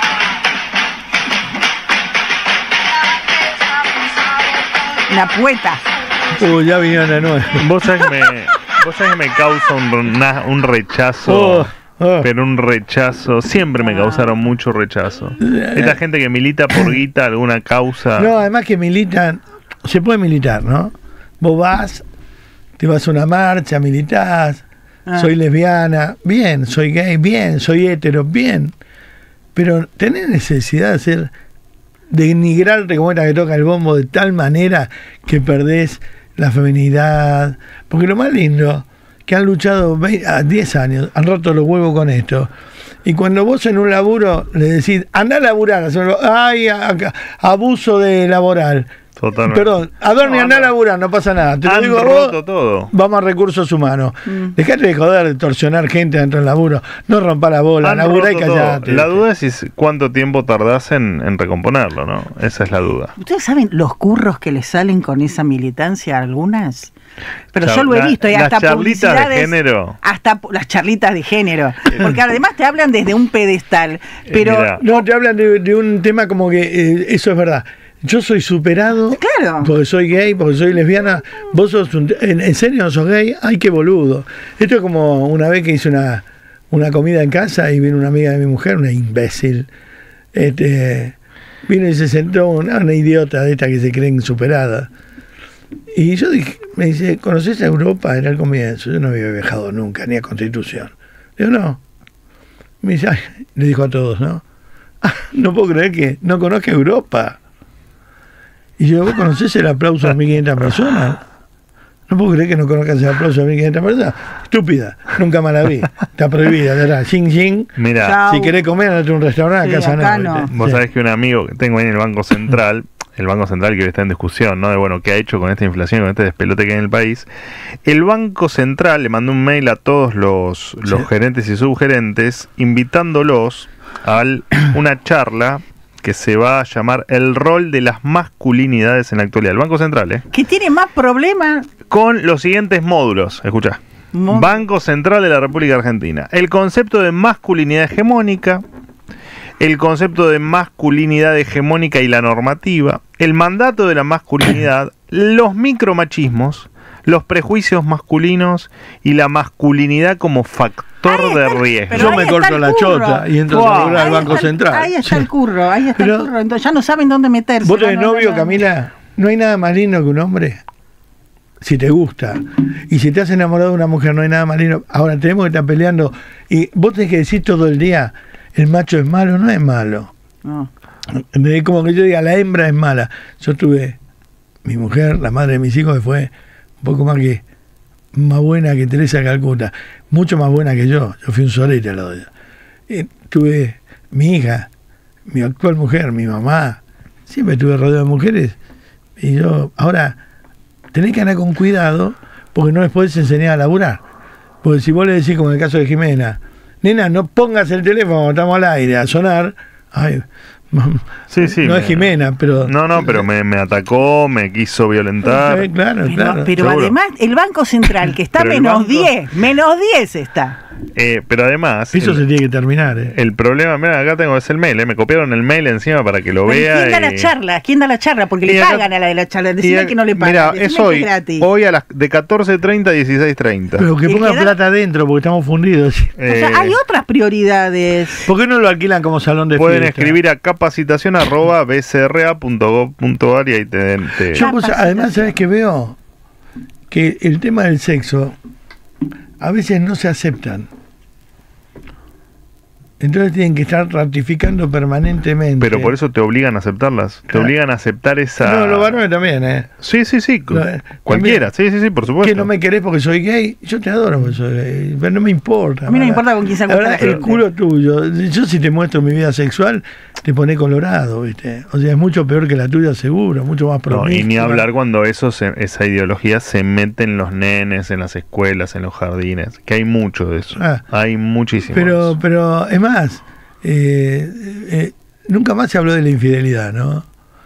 una pueta. Uy, ya vinieron de nuevo. Vos sabés que me, vos sabés que me causa un, una- un rechazo. Oh, oh. Pero un rechazo. Siempre me causaron mucho rechazo. Esta gente que milita por guita alguna causa. No, además que militan, se puede militar, ¿no? Vos vas, te vas a una marcha, militás, Ah. soy lesbiana, bien, soy gay, bien, soy hetero, bien. Pero tenés necesidad de hacer, de denigrarte como esta que toca el bombo de tal manera que perdés la feminidad. Porque lo más lindo, que han luchado veinte a diez años, han roto los huevos con esto. Y cuando vos en un laburo le decís, anda a laburar, ay, a- a- abuso de laboral. Totalmente. Perdón, a dormir, No, anda a anda- laburar, no pasa nada. Te lo Han digo a roto vos, todo. vamos a recursos humanos. Mm. Dejate de joder, de torsionar gente dentro del laburo. No rompa la bola, Han laburá y roto todo. callate. La duda es si- cuánto tiempo tardás en, en recomponerlo, ¿no? Esa es la duda. ¿Ustedes saben los curros que les salen con esa militancia a algunas? Pero Char- yo lo he la- visto y las hasta charlitas de publicidades, género. hasta pu- las charlitas de género, porque además te hablan desde un pedestal, pero mirá. No, te hablan de, de un tema como que eh, eso es verdad. Yo soy superado Claro. porque soy gay, porque soy lesbiana. Vos sos un, en, ¿en serio no sos gay? Ay, qué boludo. Esto es como una vez que hice una, una comida en casa y vino una amiga de mi mujer, una imbécil. Este, vino y se sentó una, una idiota de esta que se creen superada. Y yo dije, me dice, ¿conoces a Europa? Era el comienzo. Yo no había viajado nunca, ni a Constitución. Digo, no. Me dice, ay, le dijo a todos, ¿no? Ah, no puedo creer que no conozca Europa. Y yo, ¿vos conocés el aplauso de mil quinientas personas? No puedo creer que no conozcas el aplauso de mil quinientas personas. Estúpida, nunca más la vi. Está prohibida, ¿verdad? Xing, xing. Mira, Chao. Si querés comer, andate a un restaurante, Sí, a casa acá no. no. ¿viste? vos Sí. sabés que un amigo que tengo ahí en el Banco Central, el Banco Central que hoy está en discusión, ¿no? De bueno, qué ha hecho con esta inflación, con este despelote que hay en el país. El Banco Central le mandó un mail a todos los, los Sí. gerentes y subgerentes invitándolos a una charla que se va a llamar El rol de las masculinidades en la actualidad. El Banco Central, ¿eh? que tiene más problemas. Con los siguientes módulos. Escucha. Mo- Banco Central de la República Argentina. El concepto de masculinidad hegemónica. El concepto de masculinidad hegemónica y la normativa. El mandato de la masculinidad. Los micromachismos. Los prejuicios masculinos. Y la masculinidad como factor Ahí de está el- riesgo. pero Yo ahí me está corto el la curro. chota y entro Wow. a laburar al Ahí Banco está el- Central. Ahí está Sí. el curro, ahí está Pero- el curro. Entonces ya no saben dónde meterse. Vos no, tenés no, no, novio, no. Camila, no hay nada más lindo que un hombre. Si te gusta. Y si te has enamorado de una mujer, no hay nada más lindo. Ahora tenemos que estar peleando. Y vos tenés que decir todo el día, el macho es malo, no es malo. No. ¿Entendés? Como que yo diga, la hembra es mala. Yo tuve mi mujer, la madre de mis hijos, que fue un poco más que más buena que Teresa Calcuta, mucho más buena que yo. Yo fui un solete al lado de ella. Y tuve mi hija, mi actual mujer, mi mamá, siempre estuve rodeado de mujeres. Y yo, ahora, tenés que andar con cuidado porque no les podés enseñar a laburar. Porque si vos le decís, como en el caso de Jimena, nena, no pongas el teléfono cuando estamos al aire a sonar, ay, Sí, sí. No me- es Jimena, pero... No, no, pero me, me atacó, me quiso violentar. Sí, claro, Pero, claro. pero Seguro. además, el Banco Central, que está Pero el menos banco- diez, menos diez está. Eh, pero además... Eso el, se tiene que terminar, ¿eh? el problema, mira, acá tengo es el mail, ¿eh? Me copiaron el mail encima para que lo Pero vea. ¿quién da la y- charla? ¿Quién da la charla? Porque Y le acá- pagan a la de la charla. y Decime ac- que no le pagan. Mira, decime es que hoy, gratis. hoy a las de catorce treinta a dieciséis treinta. Pero que El ponga que da- plata adentro, porque estamos fundidos. O sea, hay otras prioridades. ¿Por qué no lo alquilan como salón de Pueden fiesta? escribir a capacitación arroba b c r a punto gov punto a r y ahí te, te- Yo, pues, además, ¿sabes qué veo? Que el tema del sexo a veces no se aceptan. Entonces tienen que estar ratificando permanentemente. Pero por eso te obligan a aceptarlas. Te Claro. obligan a aceptar esa... No, los varones también, ¿eh? Sí, sí, sí. Lo- eh, Cualquiera. también. Sí, sí, sí, por supuesto. Que no me querés porque soy gay. Yo te adoro porque soy gay. Pero no me importa. A mí no me ¿verdad? importa con quién se La acuesta la verdad, el gente. culo tuyo. Yo si te muestro mi vida sexual, te pone colorado, ¿viste? O sea, es mucho peor que la tuya, seguro. Mucho más No, promiscua. y ni hablar cuando eso se- esa ideología se mete en los nenes, en las escuelas, en los jardines. Que hay mucho de eso. Ah. Hay muchísimo. de Pero, eso. pero es más, eh, eh, nunca más se habló de la infidelidad, ¿no?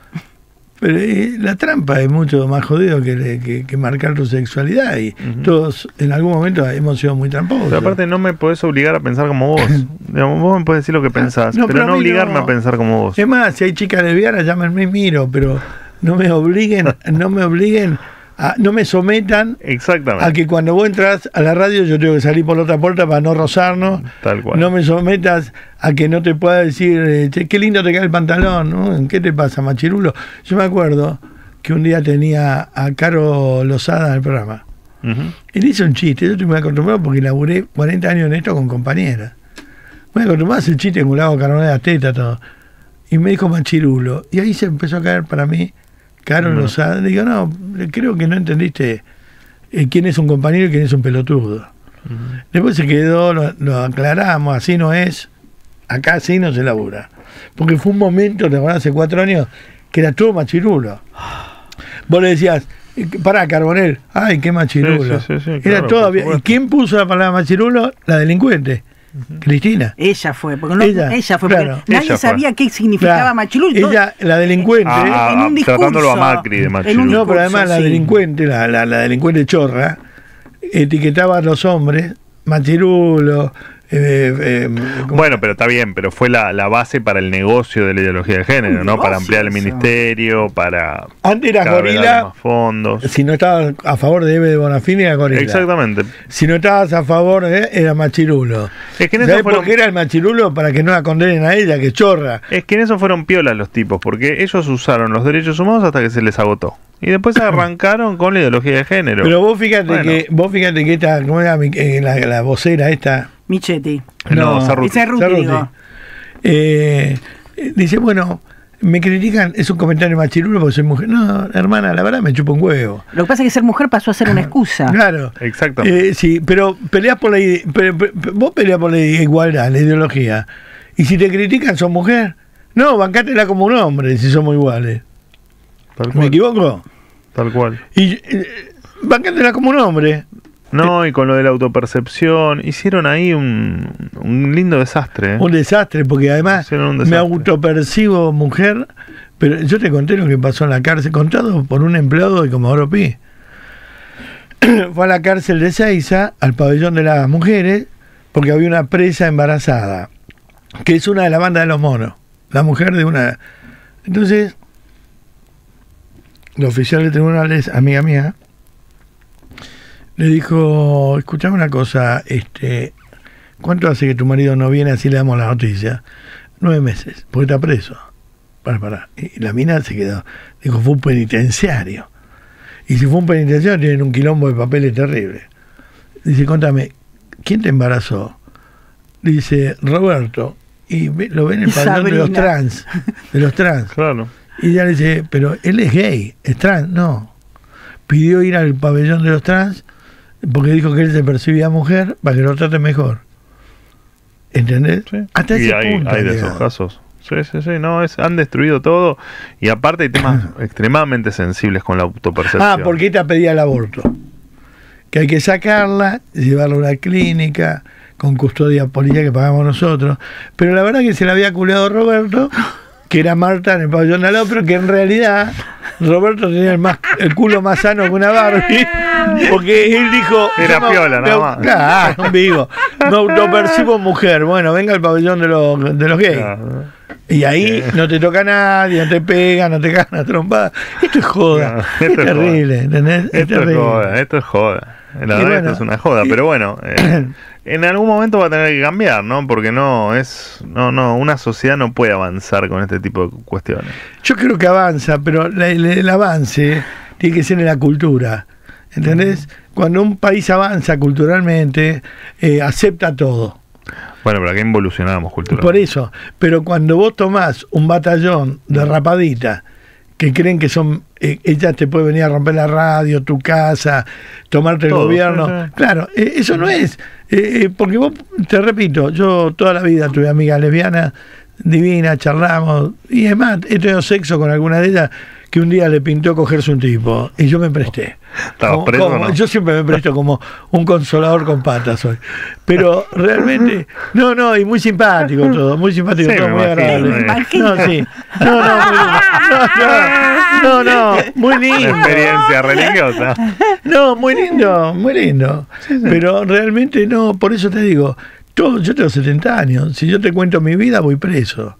Pero eh, la trampa es mucho más jodido que, que, que marcar tu sexualidad y todos en algún momento hemos sido muy tramposos. Pero aparte no me podés obligar a pensar como vos. Digamos, vos me podés decir lo que pensás, no, pero, pero a no mí obligarme no. a pensar como vos. Es más, si hay chicas lesbianas, llámenme y miro, pero no me obliguen, no me obliguen, a, no me sometan Exactamente. a que cuando vos entras a la radio yo tengo que salir por la otra puerta para no rozarnos. Tal cual. No me sometas a que no te pueda decir, eh, che, qué lindo te queda el pantalón, ¿no? ¿Qué te pasa, machirulo? Yo me acuerdo que un día tenía a Caro Lozada en el programa. Ujú. Y le hice un chiste, yo estoy muy acostumbrado porque laburé cuarenta años en esto con compañeras. Muy acostumbrado a hacer chiste con lago carne de la teta, todo. Y me dijo machirulo. Y ahí se empezó a caer para mí Caro No. Lozada. Le digo, no, creo que no entendiste eh, quién es un compañero y quién es un pelotudo. Después se quedó, lo, lo aclaramos, así no es, acá así no se labura. Porque fue un momento, te acordás, hace cuatro años, que era todo machirulo. Vos le decías, pará, Carbonell, ay, qué machirulo. Sí, sí, sí, sí, era claro, todo por bien. ¿Y supuesto. quién puso la palabra machirulo? La delincuente, Cristina. Ella fue, porque no, Ella, ella, fue, claro. porque nadie Ella fue. sabía qué significaba Claro. machirulo. y todo- Ella, la delincuente. Ah, en un discurso, tratándolo a Macri de en un machirulo. No, pero además la sí. delincuente, la, la, la delincuente chorra, etiquetaba a los hombres, machirulo. Eh, eh, ¿cómo? Bueno, pero está bien, pero fue la, la base para el negocio de la ideología de género, Un ¿no? Para negocio ampliar el eso. ministerio, para Antes era cada vez darle gorila, más fondos. si no estabas a favor de Eve de Bonafini era gorila. Exactamente. Si no estabas a favor de era machirulo. Es que en eso ¿Sabés fueron- por qué era el machirulo? Para que no la condenen a ella, que es chorra. Es que en eso fueron piolas los tipos, porque ellos usaron los derechos humanos hasta que se les agotó. Y después arrancaron con la ideología de género. Pero vos fíjate Bueno. que vos fíjate que esta, ¿cómo era mi- eh, la, la vocera esta? Michetti. No, Cerruti. Cerruti, Cerruti. digo. Eh, eh, dice, bueno, me critican, es un comentario machirulo porque soy mujer. No, hermana, la verdad me chupa un huevo. Lo que pasa es que ser mujer pasó a ser una excusa. Claro. Exactamente. Eh, sí, pero peleas por la ide- pero- pero- vos peleas por la igualdad, la ideología. Y si te critican, sos mujer. No, bancátela como un hombre si somos iguales. Tal ¿Me cual. equivoco? Tal cual. Y eh, bancátela como un hombre. No, y con lo de la autopercepción, hicieron ahí un, un lindo desastre. ¿eh? Un desastre, porque además Hicieron un me desastre. autopercibo mujer, pero yo te conté lo que pasó en la cárcel, contado por un empleado de Comodoro Pi. Fue a la cárcel de Seiza, al pabellón de las mujeres, porque había una presa embarazada, que es una de la banda de los monos, la mujer de una... Entonces, la oficial de tribunales, amiga mía, le dijo, escuchame una cosa, este, ¿cuánto hace que tu marido no viene así le damos la noticia? Nueve meses, porque está preso. Para, para. Y la mina se quedó. Dijo, fue un penitenciario. Y si fue un penitenciario, tienen un quilombo de papeles terrible. Dice, contame, ¿quién te embarazó? Dice, Roberto. Y ve- lo ven en el Y pabellón de los Sabrina. trans. De los trans. Claro. Y ella le dice, pero él es gay, es trans. No. Pidió ir al pabellón de los trans porque dijo que él se percibía mujer para que lo trate mejor. ¿Entendés? Sí. Hasta y ese hay, punto. hay de llegado. esos casos. Sí, sí, sí. No, es, han destruido todo. Y aparte hay temas extremadamente sensibles con la autopercepción. Ah, porque esta pedía el aborto. Que hay que sacarla, llevarla a una clínica, con custodia policial que pagamos nosotros. Pero la verdad que se la había culeado Roberto, que era Marta en el pabellón de al lado, pero que en realidad Roberto tenía el, más, el culo más sano que una Barbie, porque él dijo... Era yo me- piola, me- nada más. Claro, un vivo. Me autopercibo mujer. Bueno, venga al pabellón de los, de los gays. Claro. Y ahí no te toca nadie, no te pega, no te cagan a trompada. Esto es joda. No, es esto es terrible, ¿entendés? Es Esto es terrible. joda, esto es joda. La Y verdad bueno, esto es una joda, y- pero bueno, eh, en algún momento va a tener que cambiar, ¿no? Porque no es, no, no, una sociedad no puede avanzar con este tipo de cuestiones. Yo creo que avanza, pero la- el, el avance tiene que ser en la cultura. ¿Entendés? Cuando un país avanza culturalmente, eh, acepta todo. Bueno, pero acá involucionamos culturalmente. Por eso, pero cuando vos tomás un batallón de rapadita que creen que son, eh, ellas te pueden venir a romper la radio, tu casa, tomarte el Todo, gobierno, sí, sí. claro, eh, eso no es, eh, eh, porque vos, te repito, yo toda la vida tuve amigas lesbianas divinas, charlamos, y es más, he tenido sexo con alguna de ellas que un día le pintó cogerse un tipo, y yo me presté. ¿Estabas Como- preso o como- no? Yo siempre me presto como un consolador con patas hoy. Pero realmente, no, no, y muy simpático todo, muy simpático Sí, todo, me muy imagino, agradable. me No, sí. No, no, muy lindo. No, no, no, no, muy Una lindo. experiencia religiosa. No, muy lindo, muy lindo. Pero realmente no, por eso te digo, todo, yo tengo setenta años, si yo te cuento mi vida voy preso.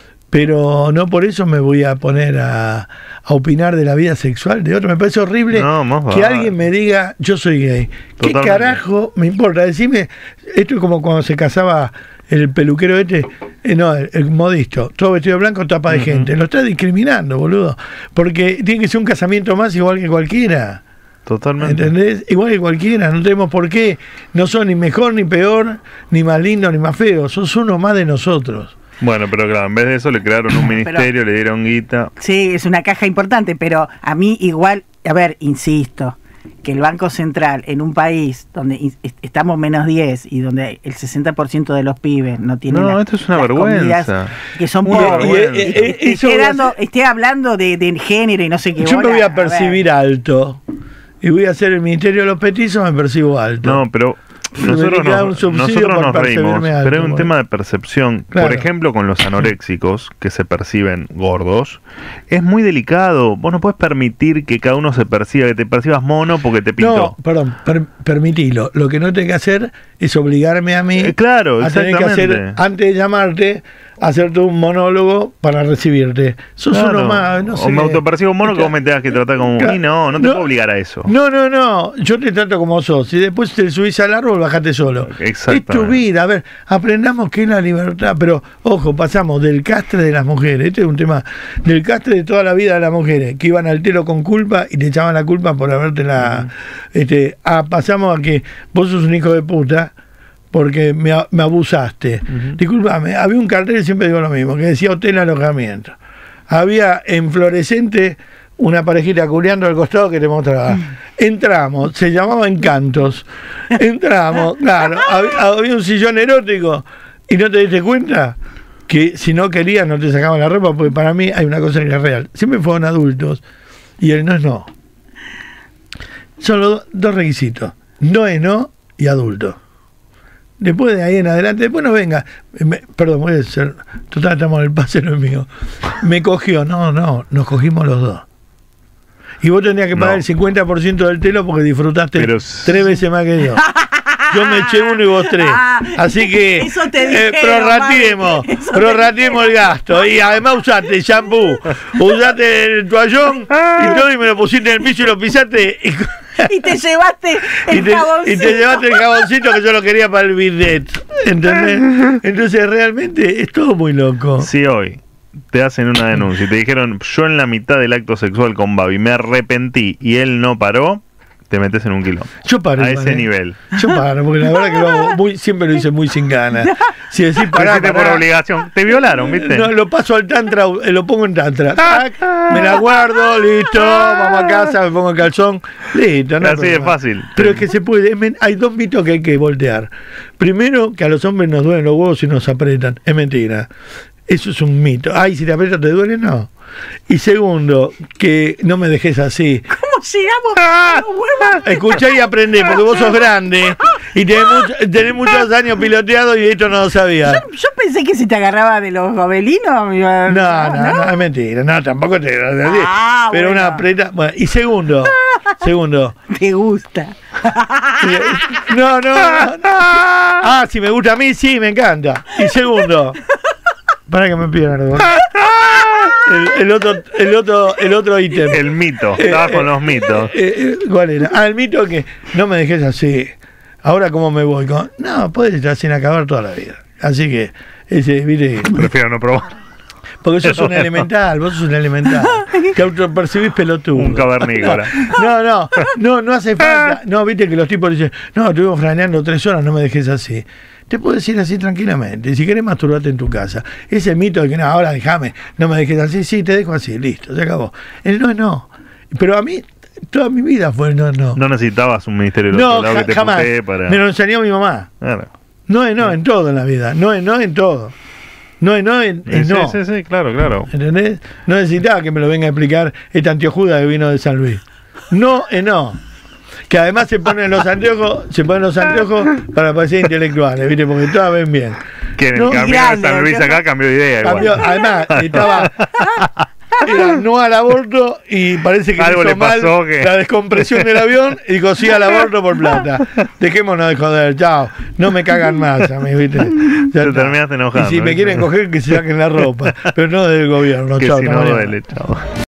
Pero no por eso me voy a poner a, a opinar de la vida sexual de otro. Me parece horrible No, más que vale. alguien me diga yo soy gay. ¿Qué Totalmente. carajo me importa? Decime, esto es como cuando se casaba el peluquero este, eh, no, el, el modisto, todo vestido de blanco, tapa de Ujú. gente. Lo está discriminando, boludo. Porque tiene que ser un casamiento más igual que cualquiera. Totalmente. ¿Entendés? Igual que cualquiera, no tenemos por qué. No son ni mejor ni peor, ni más lindo ni más feo. Sos uno más de nosotros. Bueno, pero claro, en vez de eso le crearon un ministerio, le dieron guita. Sí, es una caja importante, pero a mí igual, a ver, insisto, que el Banco Central en un país donde in- est- estamos menos diez y donde el sesenta por ciento de los pibes no tienen No, las- esto es una las vergüenza. comidas, que son Una pobres, vergüenza. y- Eh, y- eh, y- eso esté, va a dando- ser- esté hablando de, de género y no sé qué. Yo me bola, voy a ver. percibir alto. Y voy a hacer el ministerio de los petizos, me percibo alto. No, pero Me nosotros queda nos, un subsidio nosotros por nos reímos, percibirme alto, pero hay un bueno. tema de percepción. Claro. Por ejemplo, con los anoréxicos, que se perciben gordos, es muy delicado. Vos no puedes permitir que cada uno se perciba, que te percibas mono porque te pintó. No, perdón, per- permitilo. Lo que no tengo que hacer es obligarme a mí Eh, claro, a tener que hacer, exactamente. antes de llamarte, hacerte un monólogo para recibirte. Sos Claro. uno más, no sé. O me autopercibo mono que vos me tengas que tratar como... Claro. Y no, no te No. puedo obligar a eso. No, no, no, yo te trato como sos. Y después te subís al árbol, bajate solo. Es Exactamente. tu vida. A ver, aprendamos qué es la libertad. Pero, ojo, pasamos del castre de las mujeres. Este es un tema del castre de toda la vida de las mujeres, que iban al telo con culpa y te echaban la culpa por haberte la. este, a, pasamos a que vos sos un hijo de puta porque me, a- me abusaste. Disculpame, había un cartel, siempre digo lo mismo, que decía hotel alojamiento. Había en fluorescente una parejita culeando al costado que te mostraba. Entramos, se llamaba Encantos. Entramos, claro, había, había un sillón erótico y no te diste cuenta que si no querías no te sacaban la ropa, porque para mí hay una cosa que es real. Siempre fueron adultos y el no es no. Son los do- dos requisitos. No es no y adulto. Después de ahí en adelante, después no venga. Me- perdón, voy a ser. Total, estamos en el pase, no es mío. Me cogió. No, no, nos cogimos los dos. Y vos tenías que pagar No. el cincuenta por ciento del telo porque disfrutaste Pero- tres veces más que yo. Yo me eché uno y vos tres. Así que Eso te eh, dijeron, prorratiemos, mami. Eso te prorratiemos el gasto. Y además usaste shampoo, usaste el toallón y todo y me lo pusiste en el piso y lo pisaste y, Y te llevaste el y te, y jaboncito. te llevaste el jaboncito que yo lo quería para el bidet. ¿Entendés? Entonces realmente es todo muy loco. Si hoy te hacen una denuncia y te dijeron, yo en la mitad del acto sexual con Babi me arrepentí y él no paró, te metes en un quilombo. Yo paro. A igual, ese ¿eh? nivel. Yo paro, porque la verdad que lo hago muy, siempre lo hice muy sin ganas. Si decís Lo pará, hiciste por pará, obligación. Te violaron, ¿viste? no, lo paso al tantra, eh, lo pongo en tantra. Tac, me la guardo, listo, vamos a casa, me pongo el calzón, listo. No hay Así de problema. fácil. Pero es que se puede, es men- hay dos mitos que hay que voltear. Primero, que a los hombres nos duelen los huevos y nos apretan. Es mentira. Eso es un mito. Ay, si te aprietas te duele, no. Y segundo, que no me dejes así. ¿Cómo llegamos a los huevos? Escuchá y aprendé, porque vos sos grande Y tenés, mucho, tenés muchos años piloteado y esto no lo sabía. Yo, yo pensé que si te agarraba de los gobelinos. Me iba... no, no, no, no, es mentira. No, tampoco te. Ah, pero bueno. una preta. Bueno, y segundo. Segundo. Te gusta. No, no, no, no. Ah, si me gusta a mí, sí, me encanta. Y segundo. Para que me pierdo. El, el otro, el otro, el otro ítem. El mito. Estaba con los mitos. Eh, eh, ¿Cuál era? Ah, el mito que no me dejes así. Ahora cómo me voy. Con, no, puedes estar sin acabar toda la vida. Así que ese, mire. Prefiero no probar. Porque sos un elemental, vos sos un elemental. Te autopercibís pelotudo. Un cavernícola. No, no, no, no hace falta. No, viste que los tipos dicen, no, estuvimos franeando tres horas, no me dejes así. Te puedes ir así tranquilamente. Si querés masturbarte en tu casa. Ese mito de que no, ahora déjame, no me dejes así, sí, te dejo así, listo, se acabó. El no es no. Pero a mí, toda mi vida fue no, no. No necesitabas un ministerio del no, otro lado ja, que te jamás. putee para... Me lo enseñó mi mamá. Claro. No es no en todo en la vida. No es no en todo. No es no en, en sí, no. Sí, sí, claro, claro. ¿Entendés? No necesitaba que me lo venga a explicar este antiojuda que vino de San Luis. No es no. Que además se ponen los anteojos, se ponen los anteojos para parecer intelectuales, ¿viste? Porque todas ven bien. Que en el No, camino grande, de San Luis acá cambió de idea. Cambió, igual. además, estaba. Era no al aborto y parece que Algo hizo le pasó mal que- la descompresión del avión y dijo sí al aborto por plata. Dejémonos de joder, chao. No me cagan más a mí, ¿viste? Ya Te está. terminaste enojando. Y si me ¿viste? quieren coger, que se saquen la ropa, pero no del gobierno. Que Chao, si hasta no mañana. duele, chao.